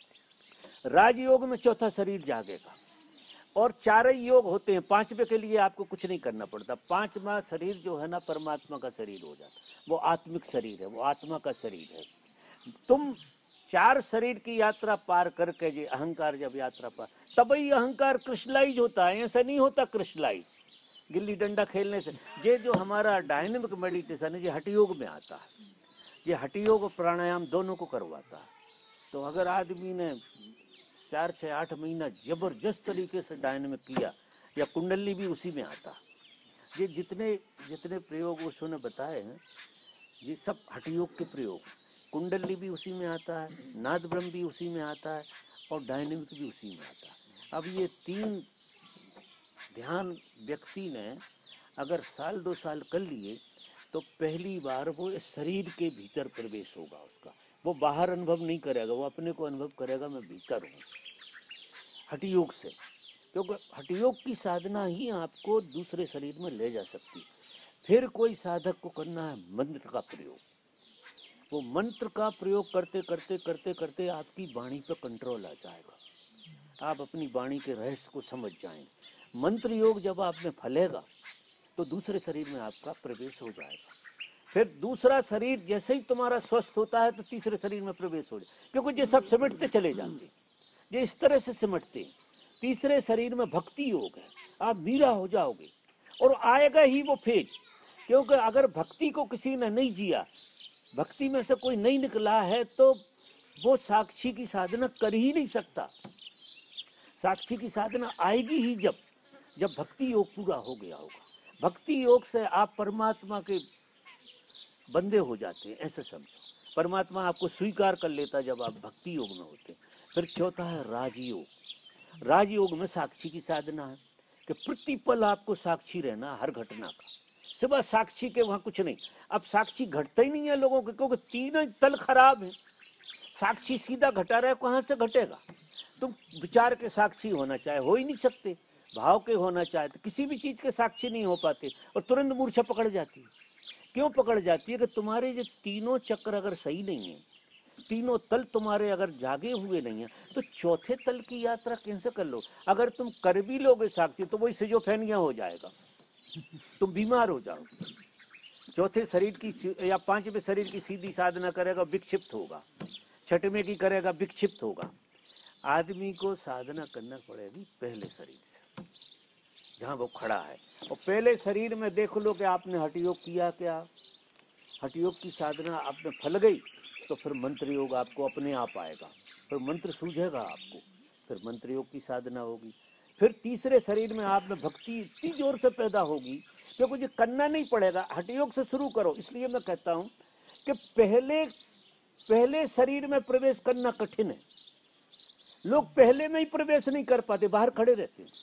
राजयोग में चौथा शरीर जागेगा और चार ही योग होते हैं। पांचवे के लिए आपको कुछ नहीं करना पड़ता। पांचवा शरीर जो है ना परमात्मा का शरीर हो जाता, वो आत्मिक शरीर है, वो आत्मा का शरीर है। तुम चार शरीर की यात्रा पार करके जो अहंकार जब यात्रा पार, तब ही अहंकार क्रिस्टलाइज होता है। ऐसा नहीं होता क्रिस्टलाइज गिल्ली डंडा खेलने से। ये जो हमारा डायनेमिक मेडिटेशन है ये हठ योग में आता है। ये हठ योग और प्राणायाम दोनों को करवाता है। तो अगर आदमी ने चार छः आठ महीना जबरदस्त तरीके से डायनेमिक किया, या कुंडली भी उसी में आता। ये जितने जितने प्रयोग उसने बताए हैं ये सब हठ योग के प्रयोग। कुंडली भी उसी में आता है, नाद ब्रह्म भी उसी में आता है और डायनेमिक भी उसी में आता है। अब ये तीन ध्यान व्यक्ति ने अगर साल दो साल कर लिए तो पहली बार वो इस शरीर के भीतर प्रवेश होगा उसका। वो बाहर अनुभव नहीं करेगा, वो अपने को अनुभव करेगा मैं भीतर हूँ हठ योग से। क्योंकि हठ योग की साधना ही आपको दूसरे शरीर में ले जा सकती है। फिर कोई साधक को करना है मंत्र का प्रयोग। वो मंत्र का प्रयोग करते करते करते करते आपकी वाणी पर कंट्रोल आ जाएगा। आप अपनी वाणी के रहस्य को समझ जाएंगे। मंत्र योग जब आप में फलेगा तो दूसरे शरीर में आपका प्रवेश हो जाएगा। फिर दूसरा शरीर जैसे ही तुम्हारा स्वस्थ होता है तो तीसरे शरीर में प्रवेश हो जाए, क्योंकि ये सब सिमटते चले जाते हैं, ये इस तरह से सिमटते हैं। तीसरे शरीर में भक्ति योग है, आप मीरा हो जाओगे और आएगा ही वो फेज। क्योंकि अगर भक्ति को किसी ने नहीं जिया, भक्ति में से कोई नहीं निकला है, तो वो साक्षी की साधना कर ही नहीं सकता। साक्षी की साधना आएगी ही जब जब भक्ति योग पूरा हो गया होगा। भक्ति योग से आप परमात्मा के बंदे हो जाते हैं, ऐसे समझो। परमात्मा आपको स्वीकार कर लेता जब आप भक्ति योग में होते हैं। फिर चौथा है राजयोग। राजयोग में साक्षी की साधना है कि प्रतिपल आपको साक्षी रहना हर घटना का, सिवा साक्षी के वहां कुछ नहीं। अब साक्षी घटता ही नहीं है लोगों के, क्योंकि तीनों तल खराब है। साक्षी सीधा घटा रहा है, कहां से घटेगा? तुम विचार के साक्षी होना चाहे, हो ही नहीं सकते। भाव के होना चाहे तो किसी भी चीज के साक्षी नहीं हो पाते, और तुरंत मूर्छा पकड़ जाती है। क्यों पकड़ जाती है? कि तुम्हारे जो तीनों चक्र अगर सही नहीं है, तीनों तल तुम्हारे अगर जागे हुए नहीं है, तो चौथे तल की यात्रा कैसे कर लो? अगर तुम कर भी लोगे साक्षी तो वही सिजोफ्रेनिया हो जाएगा, तुम बीमार हो जाओगे। चौथे शरीर की या पांचवें शरीर की सीधी साधना करेगा, विक्षिप्त होगा। छठवें की करेगा, विक्षिप्त होगा। आदमी को साधना करना पड़ेगी पहले शरीर से, जहां वो खड़ा है। और पहले शरीर में देख लो कि आपने हठयोग किया क्या, हठयोग की साधना आप में फल गई, तो फिर मंत्र योग आपको अपने आप आएगा, फिर मंत्र सूझेगा आपको, फिर मंत्र योग की साधना होगी। फिर तीसरे शरीर में आप में भक्ति इतनी जोर से पैदा होगी कि कुछ करना नहीं पड़ेगा, हठयोग से शुरू करो। इसलिए मैं कहता हूं कि पहले पहले शरीर में प्रवेश करना कठिन है। लोग पहले में ही प्रवेश नहीं कर पाते, बाहर खड़े रहते हैं।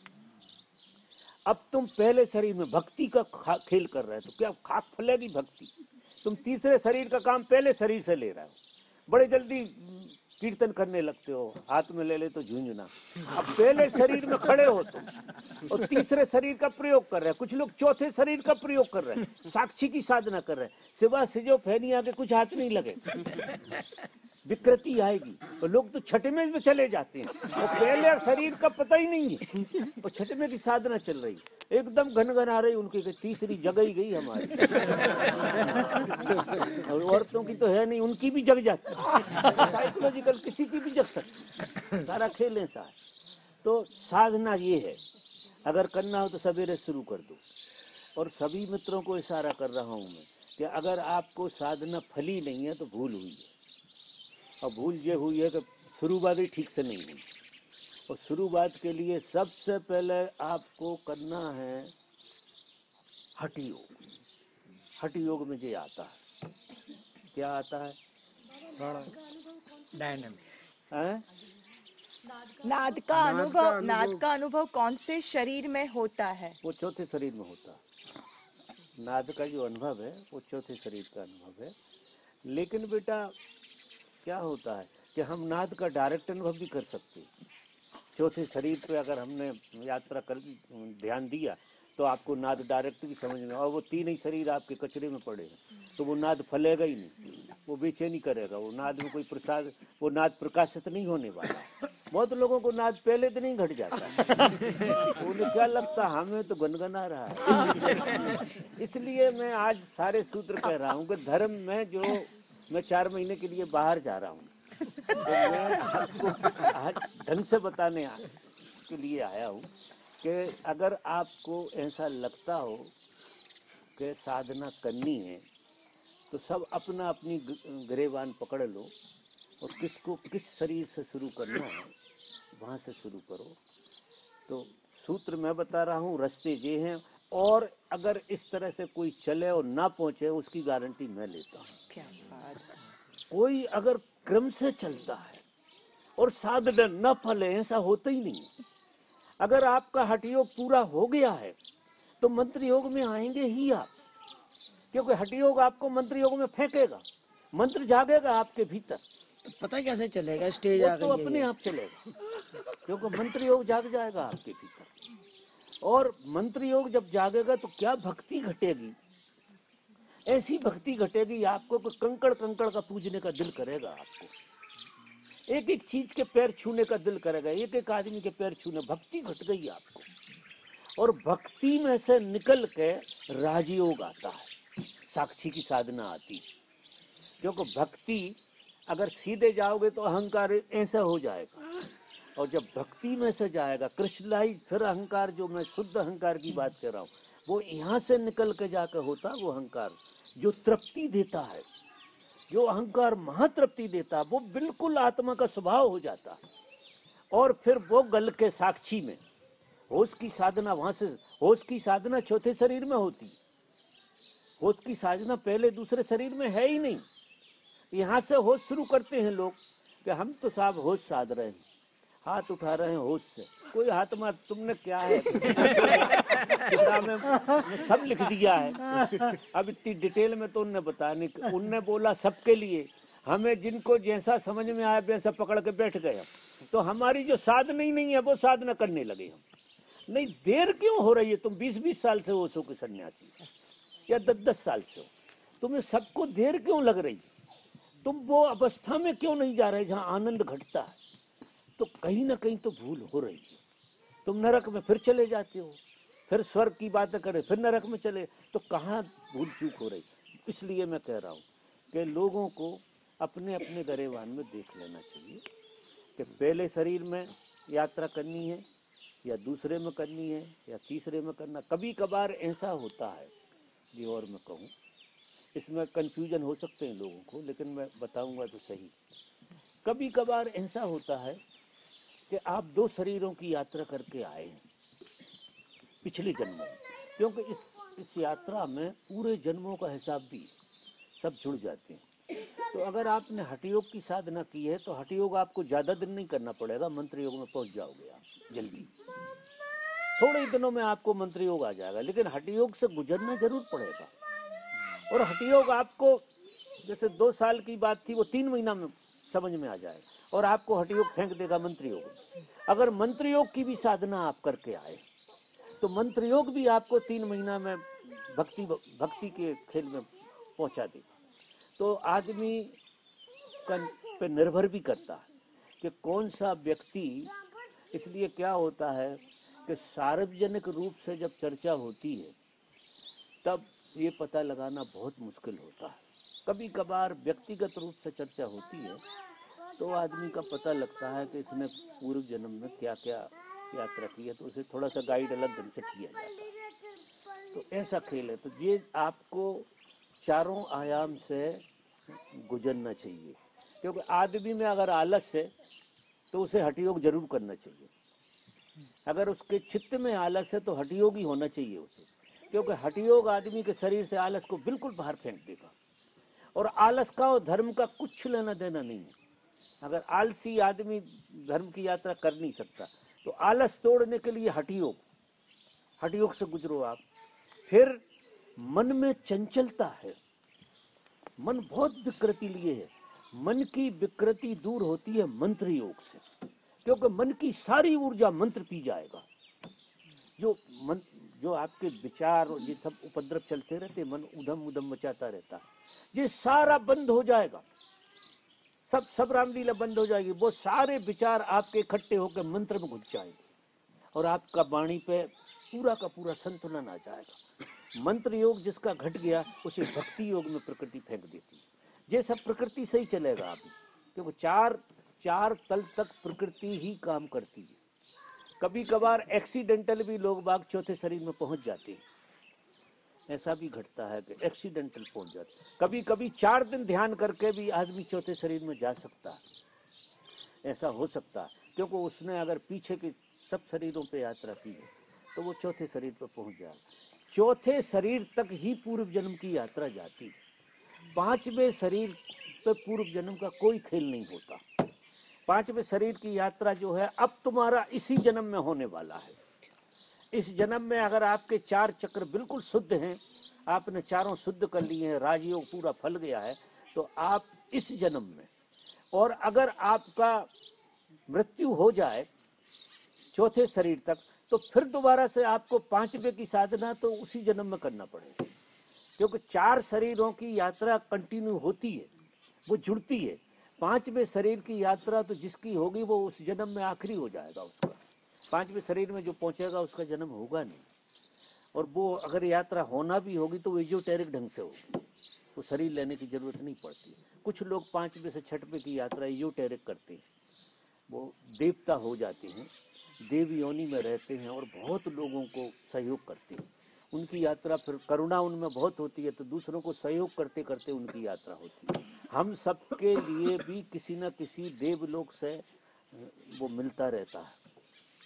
अब तुम पहले शरीर में भक्ति का खेल कर रहे हो, तो क्या खाक फलेगी भक्ति? तुम तीसरे शरीर का काम पहले शरीर से ले रहे हो, बड़े जल्दी कीर्तन करने लगते हो, हाथ में ले ले तो झुंझुना। अब पहले शरीर में खड़े हो तुम, और तीसरे शरीर का प्रयोग कर रहे हैं। कुछ लोग चौथे शरीर का प्रयोग कर रहे हैं, साक्षी की साधना कर रहे हैं। सिवा सिजोफ्रेनिया के कुछ हाथ नहीं लगे, विकृति आएगी। और लोग तो छठवें में चले जाते हैं, और पहले शरीर का पता ही नहीं है, और छठवें की साधना चल रही, एकदम घन आ रही उनकी, तीसरी जगह ही गई हमारी। और औरतों की तो है नहीं, उनकी भी जग जाती, साइकोलॉजिकल किसी की भी जग सकती, सारा खेल ऐसा है। तो साधना ये है, अगर करना हो तो सवेरे शुरू कर दो। और सभी मित्रों को इशारा कर रहा हूं मैं कि अगर आपको साधना फली नहीं है तो भूल हुई है, और भूल ये हुई है कि शुरुआत ही ठीक से नहीं हुई। और शुरुआत के लिए सबसे पहले आपको करना है हठ योग। हठ योग में ये आता है, क्या आता है? डायनामिक हैं? नाद का अनुभव, नाद का अनुभव कौन से शरीर में होता है? वो चौथे शरीर में होता है। नाद का जो अनुभव है वो चौथे शरीर का अनुभव है। लेकिन बेटा क्या होता है कि हम नाद का डायरेक्ट अनुभव भी कर सकते हैं। चौथे शरीर पे अगर हमने यात्रा कर ध्यान दिया तो आपको नाद डायरेक्ट भी समझ में, और वो तीन ही शरीर आपके कचरे में पड़े हैं, तो वो नाद फलेगा ही नहीं, वो बेचैनी करेगा। वो नाद में कोई प्रसाद, वो नाद प्रकाशित नहीं होने वाला। बहुत लोगों को नाद पहले दिन ही घट जाता है, उन्हें क्या लगता हमें तो गुनगुना रहा है। इसलिए मैं आज सारे सूत्र कह रहा हूँ कि धर्म में जो मैं चार महीने के लिए बाहर जा रहा हूँ, तो मैं आपको आज ढंग से बताने के लिए आया हूँ कि अगर आपको ऐसा लगता हो कि साधना करनी है तो सब अपना अपनी गिरेबान पकड़ लो, और किसको किस शरीर से शुरू करना है वहाँ से शुरू करो। तो सूत्र मैं बता रहा हूँ, रास्ते ये हैं, और अगर इस तरह से कोई चले और ना पहुँचे उसकी गारंटी मैं लेता हूँ। क्या बात। कोई अगर क्रम से चलता है और साधना न फले, ऐसा होता ही नहीं। अगर आपका हठ योग पूरा हो गया है तो मंत्र योग में आएंगे ही आप, क्योंकि हठ योग आपको मंत्र योग में फेंकेगा, मंत्र जागेगा आपके भीतर। तो पता कैसे चलेगा स्टेज वो आ तो गई अपने है? आप चलेगा, क्योंकि मंत्र योग जाग जाएगा आपके भीतर। और मंत्र योग जब जागेगा तो क्या भक्ति घटेगी, ऐसी भक्ति घटेगी आपको कि कंकड़ कंकड़ का पूजने का दिल करेगा आपको, एक एक चीज के पैर छूने का दिल करेगा, एक एक आदमी के पैर छूने। भक्ति घट गई आपको, और भक्ति में से निकल के राजयोग आता है, साक्षी की साधना आती है। क्योंकि भक्ति अगर सीधे जाओगे तो अहंकार ऐसा हो जाएगा, और जब भक्ति में से जाएगा कृष्णलाई, फिर अहंकार, जो मैं शुद्ध अहंकार की बात कर रहा हूँ, वो यहाँ से निकल के जाकर होता है वो अहंकार जो तृप्ति देता है, जो अहंकार महातृप्ति देता है, वो बिल्कुल आत्मा का स्वभाव हो जाता है। और फिर वो गल के साक्षी में होश की साधना वहां से, होश की साधना चौथे शरीर में होती है। होश की साधना पहले दूसरे शरीर में है ही नहीं। यहाँ से होश शुरू करते हैं लोग कि हम तो साहब होश साध रहे हैं, हाथ उठा रहे हैं होश से। कोई हाथ मार, तुमने क्या है किताब में, में सब लिख दिया है। अब इतनी डिटेल में तो उनने बताया नहीं। उनने बोला सबके लिए, हमें जिनको जैसा समझ में आया वैसा पकड़ के बैठ गए हम। तो हमारी जो साधना ही नहीं है वो साधना करने लगे हम। नहीं, देर क्यों हो रही है? तुम बीस बीस साल से हो सो के सन्यासी, या दस दस साल से हो, तुम्हें सबको देर क्यों लग रही? तुम वो अवस्था में क्यों नहीं जा रहे जहाँ आनंद घटता है? तो कहीं ना कहीं तो भूल हो रही है। तुम नरक में फिर चले जाते हो, फिर स्वर्ग की बातें करें, फिर नरक में चले, तो कहाँ भूल चूक हो रही? इसलिए मैं कह रहा हूँ कि लोगों को अपने अपने गरेबान में देख लेना चाहिए कि पहले शरीर में यात्रा करनी है या दूसरे में करनी है या तीसरे में करना। कभी कभार ऐसा होता है जी, और मैं कहूँ इसमें कंफ्यूजन हो सकते हैं लोगों को, लेकिन मैं बताऊंगा तो सही। कभी कभार ऐसा होता है कि आप दो शरीरों की यात्रा करके आए हैं पिछले जन्म में, क्योंकि इस इस यात्रा में पूरे जन्मों का हिसाब भी सब जुड़ जाते हैं। तो अगर आपने हठयोग की साधना की है तो हठयोग आपको ज्यादा दिन नहीं करना पड़ेगा, मंत्र योग में पहुंच जाओगे आप जल्दी। थोड़े ही दिनों में आपको मंत्र योग आ जाएगा, लेकिन हठयोग से गुजरना जरूर पड़ेगा। और हठयोग आपको, जैसे दो साल की बात थी, वो तीन महीना में समझ में आ जाएगा और आपको हठयोग फेंक देगा मंत्र योग। अगर मंत्र योग की भी साधना आप करके आए तो मंत्र योग भी आपको तीन महीना में भक्ति भक्ति के खेल में पहुंचा देगा। तो आदमी पे निर्भर भी करता है कि कौन सा व्यक्ति। इसलिए क्या होता है कि सार्वजनिक रूप से जब चर्चा होती है तब ये पता लगाना बहुत मुश्किल होता है। कभी कभार व्यक्तिगत रूप से चर्चा होती है तो आदमी का पता लगता है कि इसने पूर्व जन्म में क्या क्या यात्रा की है, तो उसे थोड़ा सा गाइड अलग ढंग से किया जाता है। तो ऐसा खेल है। तो ये आपको चारों आयाम से गुजरना चाहिए, क्योंकि आदमी में अगर आलस है तो उसे हठयोग जरूर करना चाहिए। अगर उसके चित्त में आलस है तो हठयोग ही होना चाहिए उसे, क्योंकि हठयोग आदमी के शरीर से आलस को बिल्कुल बाहर फेंक देगा। और आलस का और धर्म का कुछ लेना देना नहीं है। अगर आलसी आदमी धर्म की यात्रा कर नहीं सकता तो आलस तोड़ने के लिए हठयोग, हठयोग से गुजरो आप। फिर मन में चंचलता है, मन बहुत विकृति लिए है। मन की विकृति दूर होती है मंत्र योग से, क्योंकि मन की सारी ऊर्जा मंत्र पी जाएगा। जो मन, जो आपके विचार और ये सब उपद्रव चलते रहते, मन उधम उधम मचाता रहता, ये सारा बंद हो जाएगा। सब सब रामलीला बंद हो जाएगी। वो सारे विचार आपके इकट्ठे होकर मंत्र में घुस जाएंगे और आपका वाणी पे पूरा का पूरा संतुलन आ जाएगा। मंत्र योग जिसका घट गया उसे भक्ति योग में प्रकृति फेंक देती है। ये सब प्रकृति से ही चलेगा अभी, क्योंकि चार चार तल तक प्रकृति ही काम करती है। कभी कभार एक्सीडेंटल भी लोग बाग चौथे शरीर में पहुंच जाते हैं। ऐसा भी घटता है कि एक्सीडेंटल पहुंच जाते हैं। कभी कभी चार दिन ध्यान करके भी आदमी चौथे शरीर में जा सकता है। ऐसा हो सकता है, क्योंकि उसने अगर पीछे के सब शरीरों पे यात्रा की है तो वो चौथे शरीर पर पहुंच जाएगा। चौथे शरीर तक ही पूर्व जन्म की यात्रा जाती है। पांचवें शरीर पे पूर्व जन्म का कोई खेल नहीं होता। पांचवें शरीर की यात्रा जो है अब तुम्हारा इसी जन्म में होने वाला है। इस जन्म में अगर आपके चार चक्र बिल्कुल शुद्ध हैं, आपने चारों शुद्ध कर लिए हैं, राजयोग पूरा फल गया है, तो आप इस जन्म में, और अगर आपका मृत्यु हो जाए चौथे शरीर तक, तो फिर दोबारा से आपको पांचवें की साधना तो उसी जन्म में करना पड़ेगा, क्योंकि चार शरीरों की यात्रा कंटिन्यू होती है, वो जुड़ती है। पांचवें शरीर की यात्रा तो जिसकी होगी वो उस जन्म में आखिरी हो जाएगा उसका। पांचवें शरीर में जो पहुंचेगा उसका जन्म होगा नहीं। और वो अगर यात्रा होना भी होगी तो एजोटेरिक ढंग से होगी, तो शरीर लेने की जरूरत नहीं पड़ती। कुछ लोग पांचवें से छठवें की यात्रा एजोटेरिक करते हैं, वो देवता हो जाते हैं, देव योनि में रहते हैं और बहुत लोगों को सहयोग करते हैं। उनकी यात्रा फिर करुणा उनमें बहुत होती है, तो दूसरों को सहयोग करते करते उनकी यात्रा होती है। हम सबके लिए भी किसी न किसी देवलोक से वो मिलता रहता है,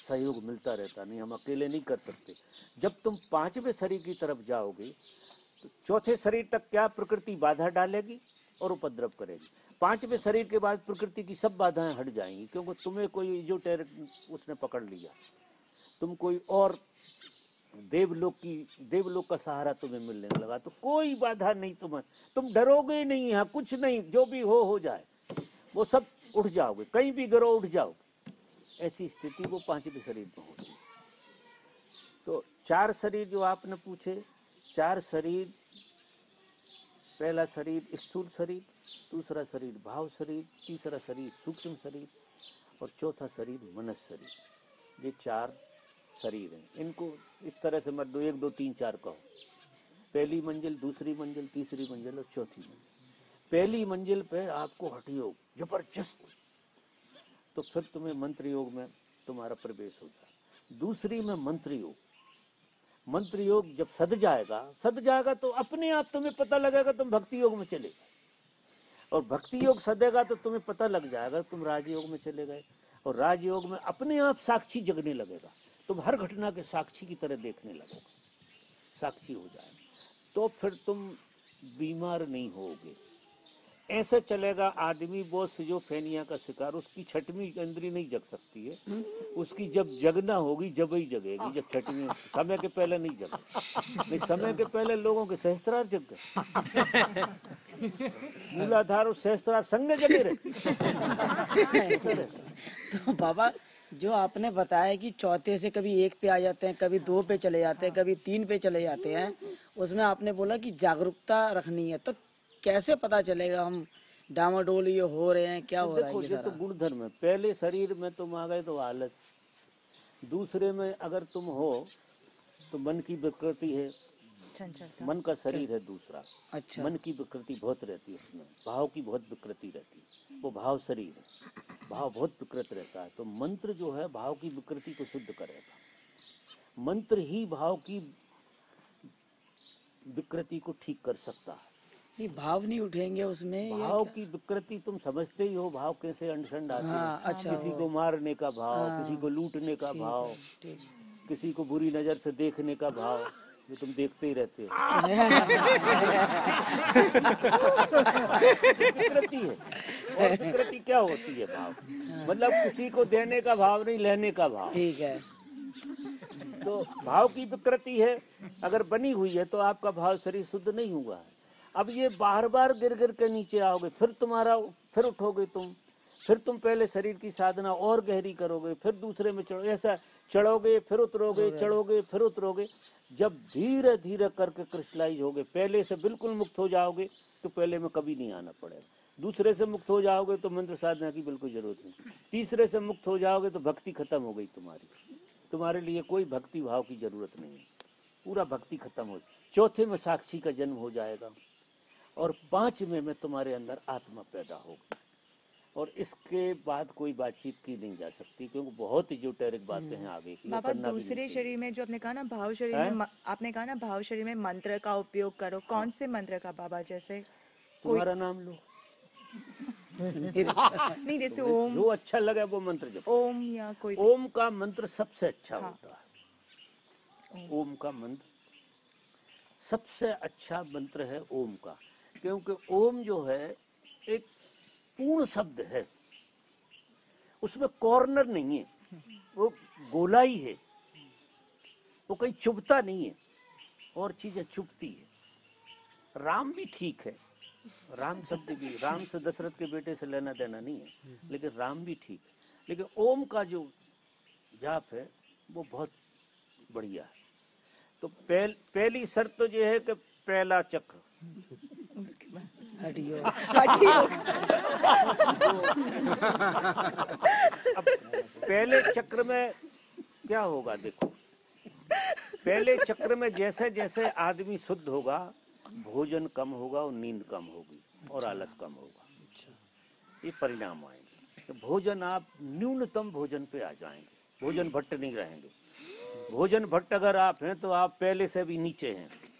सहयोग मिलता रहता, नहीं हम अकेले नहीं कर सकते। जब तुम पांचवें शरीर की तरफ जाओगे तो चौथे शरीर तक क्या प्रकृति बाधा डालेगी और उपद्रव करेगी। पांचवें शरीर के बाद प्रकृति की सब बाधाएं हट जाएंगी, क्योंकि तुम्हें कोई जो टेर उसने पकड़ लिया, तुम कोई और देवलोक की देवलोक का सहारा तुम्हें मिलने लगा, तो कोई बाधा नहीं, तुम्हें तुम डरोगे नहीं, यहाँ कुछ नहीं, जो भी हो हो जाए, वो सब उठ जाओगे, कहीं भी गिरो उठ जाओगे। ऐसी स्थिति वो पांचवें शरीर में होती है। तो चार शरीर जो आपने पूछे, चार शरीर, पहला शरीर स्थूल शरीर, दूसरा शरीर भाव शरीर, तीसरा शरीर सूक्ष्म शरीर और चौथा शरीर मनस शरीर। ये चार शरीर हैं। इनको इस तरह से मत दो, एक दो तीन चार कहो। पहली मंजिल, दूसरी मंजिल, तीसरी मंजिल और चौथी मंजिल। पहली मंजिल पे आपको हठ योग जबरदस्त, तो फिर तुम्हें मंत्र योग में तुम्हारा प्रवेश हो जाए। दूसरी में मंत्र योग, मंत्र योग जब सद जाएगा सद जाएगा तो अपने आप तुम्हें पता लगेगा तुम भक्ति योग में चले गए, और भक्ति योग सदेगा तो तुम्हें पता लग जाएगा तुम राजयोग में चले गए, और राजयोग में अपने आप साक्षी जगने लगेगा, तुम हर घटना के साक्षी की तरह देखने लगोगे, साक्षी हो जाएगा, तो फिर तुम बीमार नहीं होगे। ऐसे चलेगा आदमी बहुत सिजोफ्रेनिया का शिकार, उसकी छठवीं इंद्री नहीं जग सकती है, उसकी जब जगना होगी जब ही जगेगी, जब छठवीं, समय के पहले नहीं जगे। नहीं, समय के पहले लोगों के सहस्त्रार जग गए, मूलाधार और सहस्त्रार संग जगे रहे। तो बाबा जो आपने बताया कि चौथे से कभी एक पे आ जाते हैं, कभी दो पे चले जाते हैं, कभी तीन पे चले जाते हैं, उसमें आपने बोला कि जागरूकता रखनी है, तो कैसे पता चलेगा हम डामाडोल ये हो रहे हैं, क्या हो रहा है? देखो, ये तो गुणधर्म है। पहले शरीर में तुम आ गए तो आलस, दूसरे में अगर तुम हो तो मन की विकृति है, मन का शरीर है दूसरा। अच्छा। मन की विकृति बहुत रहती है, उसमें भाव की बहुत विकृति रहती है, वो भाव शरीर है, भाव बहुत विकृत रहता है। तो मंत्र जो है भाव की विकृति को शुद्ध करेगा, मंत्र ही भाव की विकृति को ठीक कर सकता है। नहीं, भाव नहीं उठेंगे उसमें, भाव की विकृति तुम समझते ही हो, भाव कैसे अंडसंड आते हाँ, हैं। अच्छा, किसी को मारने का भाव, हाँ, किसी को लूटने का ठीक भाव, है, ठीक। किसी को बुरी नजर से देखने का भाव, जो तुम देखते ही रहते हो। विकृति है। और विकृति क्या होती है? भाव मतलब किसी को देने का भाव नहीं, लेने का भाव। ठीक है। तो भाव की विकृति है, अगर बनी हुई है तो आपका भाव शरीर शुद्ध नहीं हुआ है। अब ये बार बार गिर गिर के नीचे आओगे, फिर तुम्हारा फिर उठोगे तुम, फिर तुम पहले शरीर की साधना और गहरी करोगे, फिर दूसरे में चढ़ो, ऐसा चढ़ोगे फिर उतरोगे, चढ़ोगे फिर उतरोगे। जब धीरे धीरे करके क्रिस्टलाइज होगे, पहले से बिल्कुल मुक्त हो जाओगे तो पहले में कभी नहीं आना पड़ेगा। दूसरे से मुक्त हो जाओगे तो मंत्र साधना की बिल्कुल जरूरत नहीं। तीसरे से मुक्त हो जाओगे तो भक्ति खत्म हो गई तुम्हारी, तुम्हारे लिए कोई भक्ति भाव की जरूरत नहीं है, पूरा भक्ति खत्म हो। चौथे में साक्षी का जन्म हो जाएगा और पांचवें में तुम्हारे अंदर आत्मा पैदा होगी, और इसके बाद कोई बातचीत की नहीं जा सकती, क्योंकि बहुत इजोटेरिक बातें हैं आगे की। बाबा दूसरे शरीर में जो आपने कहा ना भाव शरीर है? में, आपने कहा ना भाव शरीर में मंत्र का उपयोग करो, कौन से मंत्र का बाबा? जैसे तुम्हारा नाम लो, नहीं, जैसे ओम, जो अच्छा लगे वो मंत्र जपो। ओम या कोई भी। ओम का मंत्र सबसे अच्छा हाँ। होता है। ओम का मंत्र सबसे अच्छा मंत्र है ओम का, क्योंकि ओम जो है एक पूर्ण शब्द है, उसमें कॉर्नर नहीं है, वो गोलाई है, वो कहीं चुभता नहीं है, और चीजें चुभती है। राम भी ठीक है, राम शब्द भी, राम से दशरथ के बेटे से लेना देना नहीं है, लेकिन राम भी ठीक है। लेकिन ओम का जो जाप है वो बहुत बढ़िया है। तो पहल, पहली शर्त तो ये है कि पहला चक्र, हटियो। अब पहले चक्र में क्या होगा? देखो, पहले चक्र में जैसे जैसे आदमी शुद्ध होगा, भोजन कम होगा और नींद कम होगी और आलस कम होगा। ये परिणाम आएंगे। तो भोजन, आप न्यूनतम भोजन पे आ जाएंगे, भोजन भट्ट नहीं रहेंगे। भोजन भट्ट अगर आप हैं तो आप पहले से भी नीचे हैं,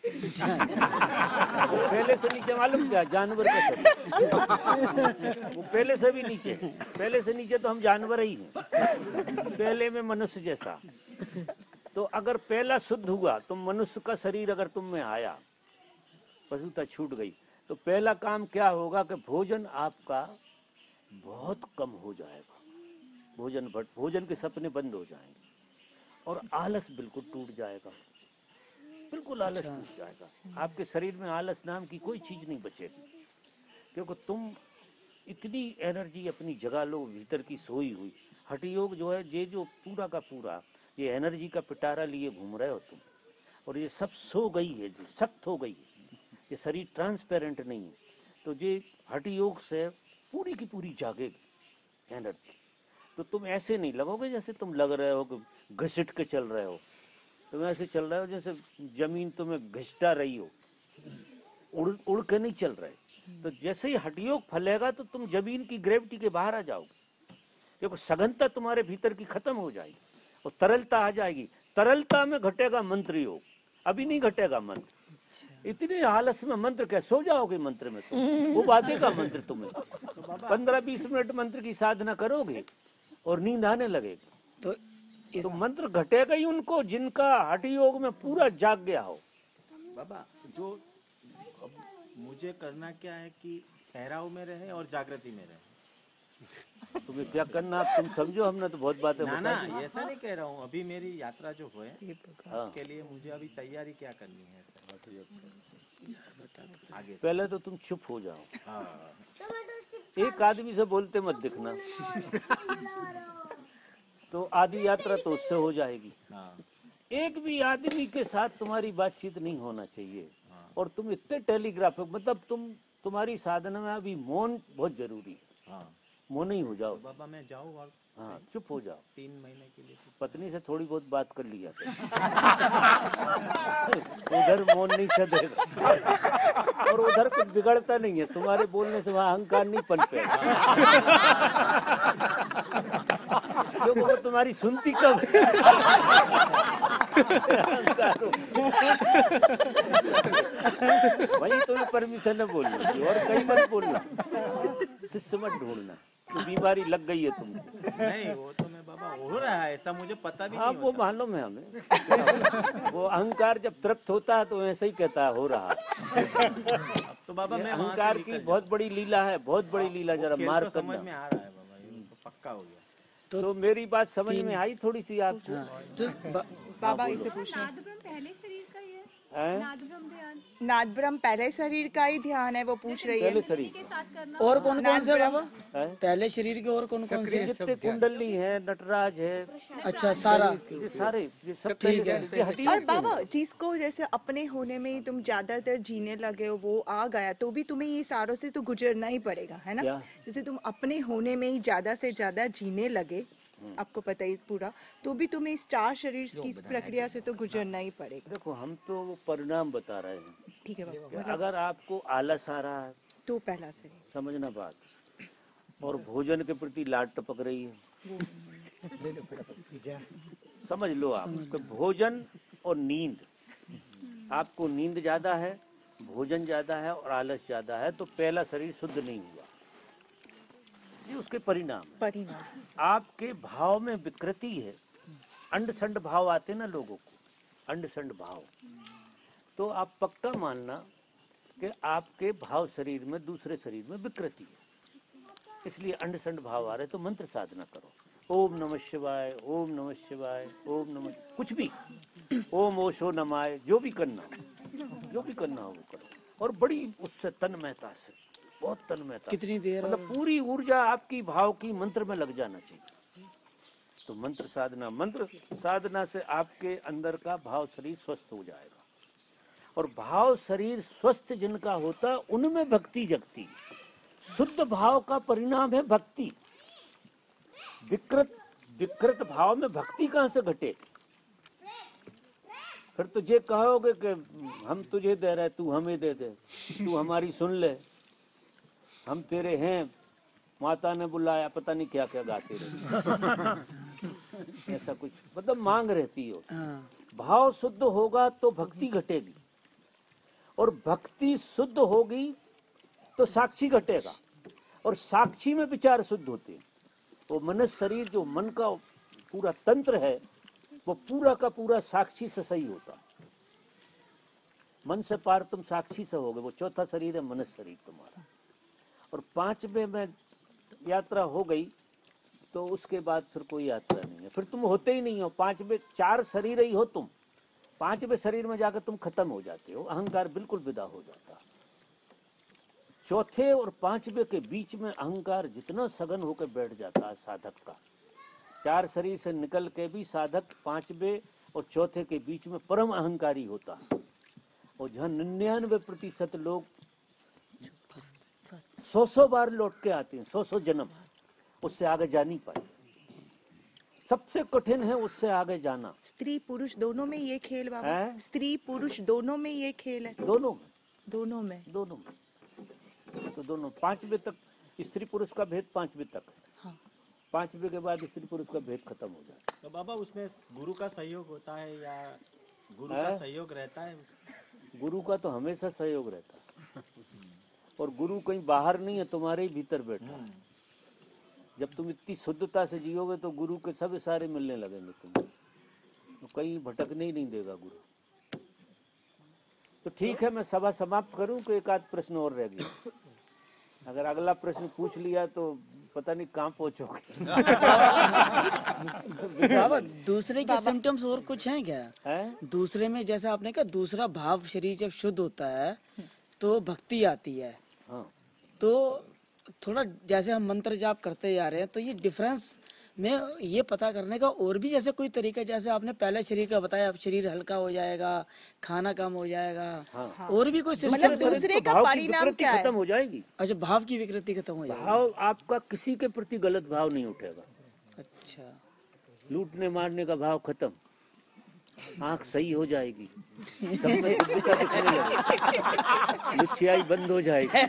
वो पहले से नीचे मालूम क्या, जानवर का शरीर। वो पहले से भी नीचे, पहले से नीचे तो हम जानवर ही हैं, पहले में मनुष्य जैसा। तो अगर पहला शुद्ध हुआ तो मनुष्य का शरीर अगर तुम में आया, पशुता छूट गई, तो पहला काम क्या होगा कि भोजन आपका बहुत कम हो जाएगा, भोजन भोजन के सपने बंद हो जाएंगे और आलस बिल्कुल टूट जाएगा, बिल्कुल आलस टूट जाएगा। आपके शरीर में आलस नाम की कोई चीज नहीं बचेगी, क्योंकि तुम इतनी एनर्जी अपनी जगा लो भीतर की सोई हुई। हठ योग जो है, ये जो पूरा का पूरा ये एनर्जी का पिटारा लिए घूम रहे हो तुम, और ये सब सो गई है, जो सख्त हो गई है, ये शरीर ट्रांसपेरेंट नहीं है। तो ये हठ योग से पूरी की पूरी जागेगी एनर्जी। तो तुम ऐसे नहीं लगोगे जैसे तुम लग रहे हो कि घसीट के चल रहे हो, तुम ऐसे चल रहे हो जैसे जमीन तुम्हें घसीटा रही हो, उड़ उड़ के नहीं चल रहे। तो जैसे ही हठ योग फैलेगा तो तुम जमीन की ग्रेविटी के बाहर आ जाओगे, क्योंकि सघनता तुम्हारे भीतर की खत्म हो जाएगी और तरलता आ जाएगी। तरलता में घटेगा मंत्र योग, अभी नहीं घटेगा मंत्र। इतने आलस में मंत्र क्या, सो जाओगे मंत्र में तुम, वो बातेगा मंत्र तुम्हें। पंद्रह बीस मिनट मंत्र की साधना करोगे और नींद आने लगेगी। तो इस... तो मंत्र घटेगा ही उनको जिनका हठ योग में पूरा जाग गया हो। बाबा, जो अब मुझे करना क्या है कि ठहराव में रहे और जागृति में रहे। तुम्हें क्या करना, तुम समझो, हमने तो बहुत बातें ना ना बताई। ऐसा नहीं कह रहा हूँ, अभी मेरी यात्रा जो हुए हाँ। उसके लिए मुझे अभी तैयारी क्या करनी है सर? आगे से। पहले तो तुम चुप हो जाओ, हाँ। एक आदमी से बोलते मत दिखना, तो आधी यात्रा तो उससे हो जाएगी। हाँ। एक भी आदमी के साथ तुम्हारी बातचीत नहीं होना चाहिए। हाँ। और तुम इतने टेलीग्राफिक, मतलब तुम तुम्हारी साधना में अभी मौन बहुत जरूरी है। हाँ। मौन ही हो जाओ। तो बाबा मैं जाऊँ और हाँ, चुप हो जाओ। तीन महीने के लिए पत्नी से थोड़ी बहुत बात कर लिया उधर मौन नहीं चलेगा और उधर कुछ बिगड़ता नहीं है, तुम्हारे बोलने से वहाँ अहंकार नहीं पनपेगा, क्योंकि वो तुम्हारी सुनती कब है। वही तुम्हें परमिशन है बोलने की, और कहीं मत बोलना, शिष्य मत ढूंढना, तो बीमारी लग गई है तुमको। नहीं, वो तो मैं बाबा हो रहा है, ऐसा मुझे पता भी हाँ, नहीं वो होता। मालूम है हमें। वो अहंकार जब तृप्त होता है तो ऐसे ही कहता है हो रहा है। तो बाबा मैं वहाँ से अहंकार निकल की जाऊँ। बहुत बड़ी लीला है, बहुत बड़ी लीला, वो जरा खेल मार तो समझ में करना। आ रहा है बाबा, ये तो पक्का हो गया। तो, तो मेरी बात समझ में आई थोड़ी सी आपको? हाँ, तो ब- बाबा इसे पूछना। नाद ब्रह्म पहले शरीर का ही है, हैं? नाद ब्रह्म ध्यान नाद ब्रह्म पहले शरीर का ही ध्यान है, वो पूछ रही है। पहले शरीर के साथ करना। और कौन कौन से बाबा? हैं? पहले शरीर के और कौन कौन से? जितने कुंडली है, नटराज है, अच्छा, सारा। ये सारे, ये सब ठीक पहले है। शरीर के हड्डी और होते हैं। बाबा, जिसको जैसे अपने होने में ही तुम ज्यादातर जीने लगे हो, वो आ गया तो भी तुम्हें ये सारों से तो गुजरना ही पड़ेगा, है ना? क्या? जैसे तुम अपने होने में ही ज्यादा से ज्यादा जीने लगे, आपको पता ही पूरा, तो भी तुम्हें इस चार शरीर की इस प्रक्रिया से तो गुजरना ही पड़ेगा। देखो, हम तो वो परिणाम बता रहे हैं ठीक है बाबा, कि अगर आपको आलस आ रहा है, तो पहला शरीर। समझना बात, और भोजन के प्रति लाड टपक रही है, समझ लो आप कि भोजन और नींद, आपको नींद ज्यादा है, भोजन ज्यादा है और आलस ज्यादा है, तो पहला शरीर शुद्ध नहीं हुआ। ये उसके परिणाम है। परिणाम आपके भाव में विकृति है, अंड संड भाव आते ना लोगों को, अंड संड भाव, तो आप पक्का मानना कि आपके भाव शरीर में, दूसरे शरीर में विकृति है, इसलिए अंड संड भाव आ रहे। तो मंत्र साधना करो, ओम नमः शिवाय, ओम नमः शिवाय, ओम नमः, कुछ भी, ओम ओशो नमाय, जो भी करना हो, जो भी करना हो वो करो, और बड़ी उससे तन्मयता से, बहुत तन्मयता, कितनी देर? मतलब पूरी ऊर्जा आपकी भाव की मंत्र में लग जाना चाहिए। तो मंत्र साधना, मंत्र साधना से आपके अंदर का भाव शरीर स्वस्थ हो जाएगा, और भाव शरीर स्वस्थ जिनका होता है उनमें भक्ति जगती। शुद्ध भाव का परिणाम है भक्ति। विकृत विकृत भाव में भक्ति कहाँ से घटे? फिर तो ये कहोगे कि हम तुझे दे रहे, तू हमें दे दे, तू हमारी सुन ले, हम तेरे हैं, माता ने बुलाया, पता नहीं क्या क्या गाते रहे। ऐसा कुछ, मतलब मांग रहती है। हाँ। भाव शुद्ध होगा तो भक्ति घटेगी, और भक्ति शुद्ध होगी तो साक्षी घटेगा, और साक्षी में विचार शुद्ध होते हैं। वो मन शरीर जो मन का पूरा तंत्र है वो पूरा का पूरा साक्षी से सही होता। मन से पार तुम साक्षी से होगे, वो चौथा शरीर है मन शरीर तुम्हारा। और पांचवे में यात्रा हो गई तो उसके बाद फिर कोई यात्रा नहीं है, फिर तुम होते ही नहीं हो। पांचवे चार शरीर ही हो तुम, पांचवे शरीर में जाकर तुम खत्म हो जाते हो, अहंकार बिल्कुल विदा हो जाता। चौथे और पांचवे के बीच में अहंकार जितना सघन होकर बैठ जाता है साधक का, चार शरीर से निकल के भी साधक पांचवे और चौथे के बीच में परम अहंकारी होता है। और जहाँ निन्यानवे प्रतिशत लोग सौ सौ बार लौट के आते हैं, सौ सौ जन्म, उससे आगे जा नहीं पाए। सबसे कठिन है उससे आगे जाना। स्त्री पुरुष दोनों में ये खेल बाबा, है? स्त्री पुरुष दोनों में ये खेल है। दोनों में दोनों में दोनों में तो दोनों पांचवे तक स्त्री पुरुष का भेद पांचवे तक है। हाँ। पांचवे के बाद स्त्री पुरुष का भेद खत्म हो जाता है। तो बाबा उसमें गुरु का सहयोग होता है या गुरु है? का सहयोग रहता है उसमें? गुरु का तो हमेशा सहयोग रहता है, और गुरु कहीं बाहर नहीं है, तुम्हारे ही भीतर बैठा है। जब तुम इतनी शुद्धता से जियोगे तो गुरु के सब इशारे मिलने लगेंगे तुम्हें, तो कहीं भटकने ही नहीं देगा गुरु। तो ठीक है, मैं सभा समाप्त करूं कि एक आध प्रश्न और रह गया। अगर अगला प्रश्न पूछ लिया तो पता नहीं कहाँ पहुंचोगे। बाबा दूसरे के सिम्टम्स और कुछ हैं क्या? है? दूसरे में जैसा आपने कहा दूसरा भाव शरीर जब शुद्ध होता है तो भक्ति आती है। हाँ। तो थोड़ा जैसे हम मंत्र जाप करते जा रहे हैं तो ये डिफरेंस में ये पता करने का और भी जैसे कोई तरीका, जैसे आपने पहले शरीर का बताया, अब शरीर हल्का हो जाएगा, खाना कम हो जाएगा। हाँ। और भी कोई मतलब सिस्टम? दूसरे का भाव की परिणाम विकृति क्या है? खत्म हो जाएगी। अच्छा, भाव की विकृति खत्म हो जाएगी। भाव आपका किसी के प्रति गलत भाव नहीं उठेगा। अच्छा, लूटने मारने का भाव खत्म, आंख सही हो जाएगी, सब में दिव्यता दिखने लगेगी, लुच्चियाई बंद हो जाएगी।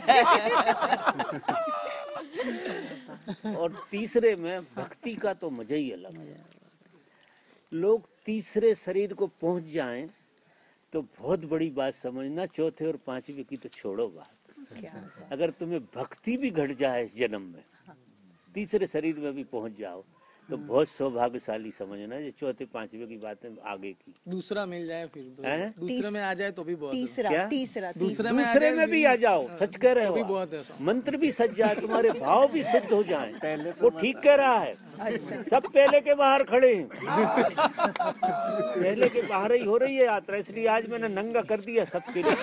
और तीसरे में भक्ति का तो मजा ही अलग है। लोग तीसरे शरीर को पहुंच जाएं तो बहुत बड़ी बात समझना। चौथे और पांचवे की तो छोड़ो बात, क्या? अगर तुम्हें भक्ति भी घट जाए इस जन्म में, तीसरे शरीर में भी पहुंच जाओ तो बहुत सौभाग्यशाली समझना। जो चौथे पांचवे की बातें आगे की, दूसरा मिल जाए फिर तो, हैं? दूसरे में आ जाए तो भी बहुत है। तीसरा क्या? तीसरा दूसरे में आ दूसरे जाए में भी आ जाओ, सच कह रहे तो भी हो बहुत है। आप। मंत्र भी सज जाए, तुम्हारे भाव भी शुद्ध हो जाएं, वो ठीक कह रहा है। सब पहले के बाहर खड़े हैं, पहले के बाहर ही हो रही है यात्रा, इसलिए आज मैंने नंगा कर दिया सबके लिए।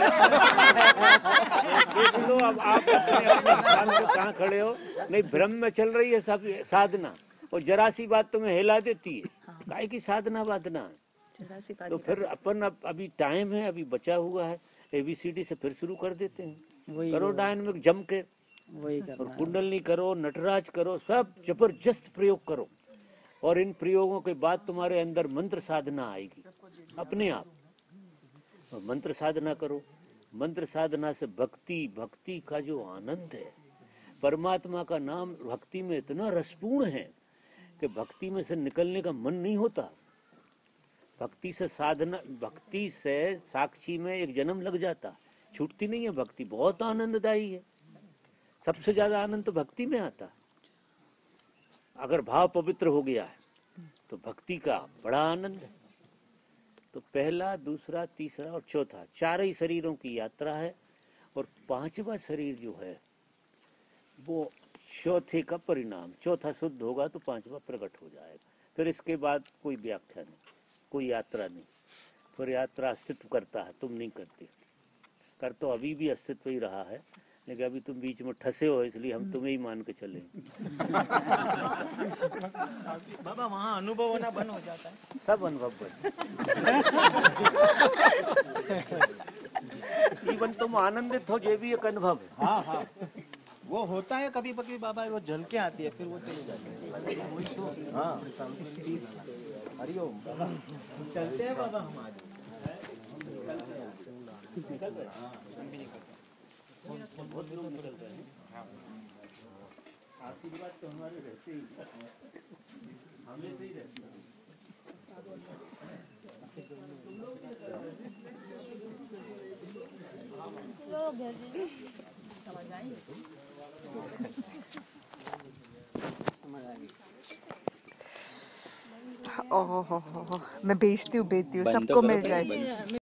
देख लो अब आप अपने अपने स्थान पे कहाँ खड़े हो। नहीं, भ्रम में चल रही है सब साधना, और जरा सी बात तुम्हें हिला देती है। काहे की साधना वादना है। जरा सी बात तो फिर अपन अब अभी टाइम है, अभी बचा हुआ है, एबीसीडी से फिर शुरू कर देते हैं। वही करो डायनामिक जम के, वही और करना है। कुंडलनी करो, नटराज करो, सब जबरदस्त प्रयोग करो। और इन प्रयोगों के बाद तुम्हारे अंदर मंत्र साधना आएगी अपने आप। और मंत्र साधना करो, मंत्र साधना से भक्ति, भक्ति का जो आनंद है, परमात्मा का नाम भक्ति में इतना रसपूर्ण है कि भक्ति में से निकलने का मन नहीं होता। भक्ति से साधना, भक्ति से साक्षी में एक जन्म लग जाता, छूटती नहीं है भक्ति। बहुत आनंददायी है, सबसे ज्यादा आनंद तो भक्ति में आता। अगर भाव पवित्र हो गया है तो भक्ति का बड़ा आनंद है। तो पहला, दूसरा, तीसरा और चौथा, चार ही शरीरों की यात्रा है। और पांचवा शरीर जो है वो चौथे का परिणाम। चौथा शुद्ध होगा तो पांचवा प्रकट हो जाएगा। फिर इसके बाद कोई व्याख्या नहीं, कोई यात्रा नहीं। फिर यात्रा अस्तित्व करता है, तुम नहीं करते। कर तो अभी भी अस्तित्व ही रहा है, लेकिन अभी तुम बीच में ठसे हो, इसलिए हम तुम्हें ही मान के चले। बाबा वहाँ अनुभव होना बंद हो जाता है। सब अनुभव बन। जीवन तुम आनंदित हो, ये भी एक अनुभव है। हाँ हाँ, वो होता है कभी कभी बाबा, वो झलके आती है फिर वो चली जाती है। हाँ, हरिओम बाबा, चलते हैं बाबा हम आज। आशीर्वाद तो हमारे रहते ही, हमेशा ही रहते हैं। तुम लोग ओहो हो हो हो, मैं बेचती हूँ बेचती हूँ, सबको मिल जाए।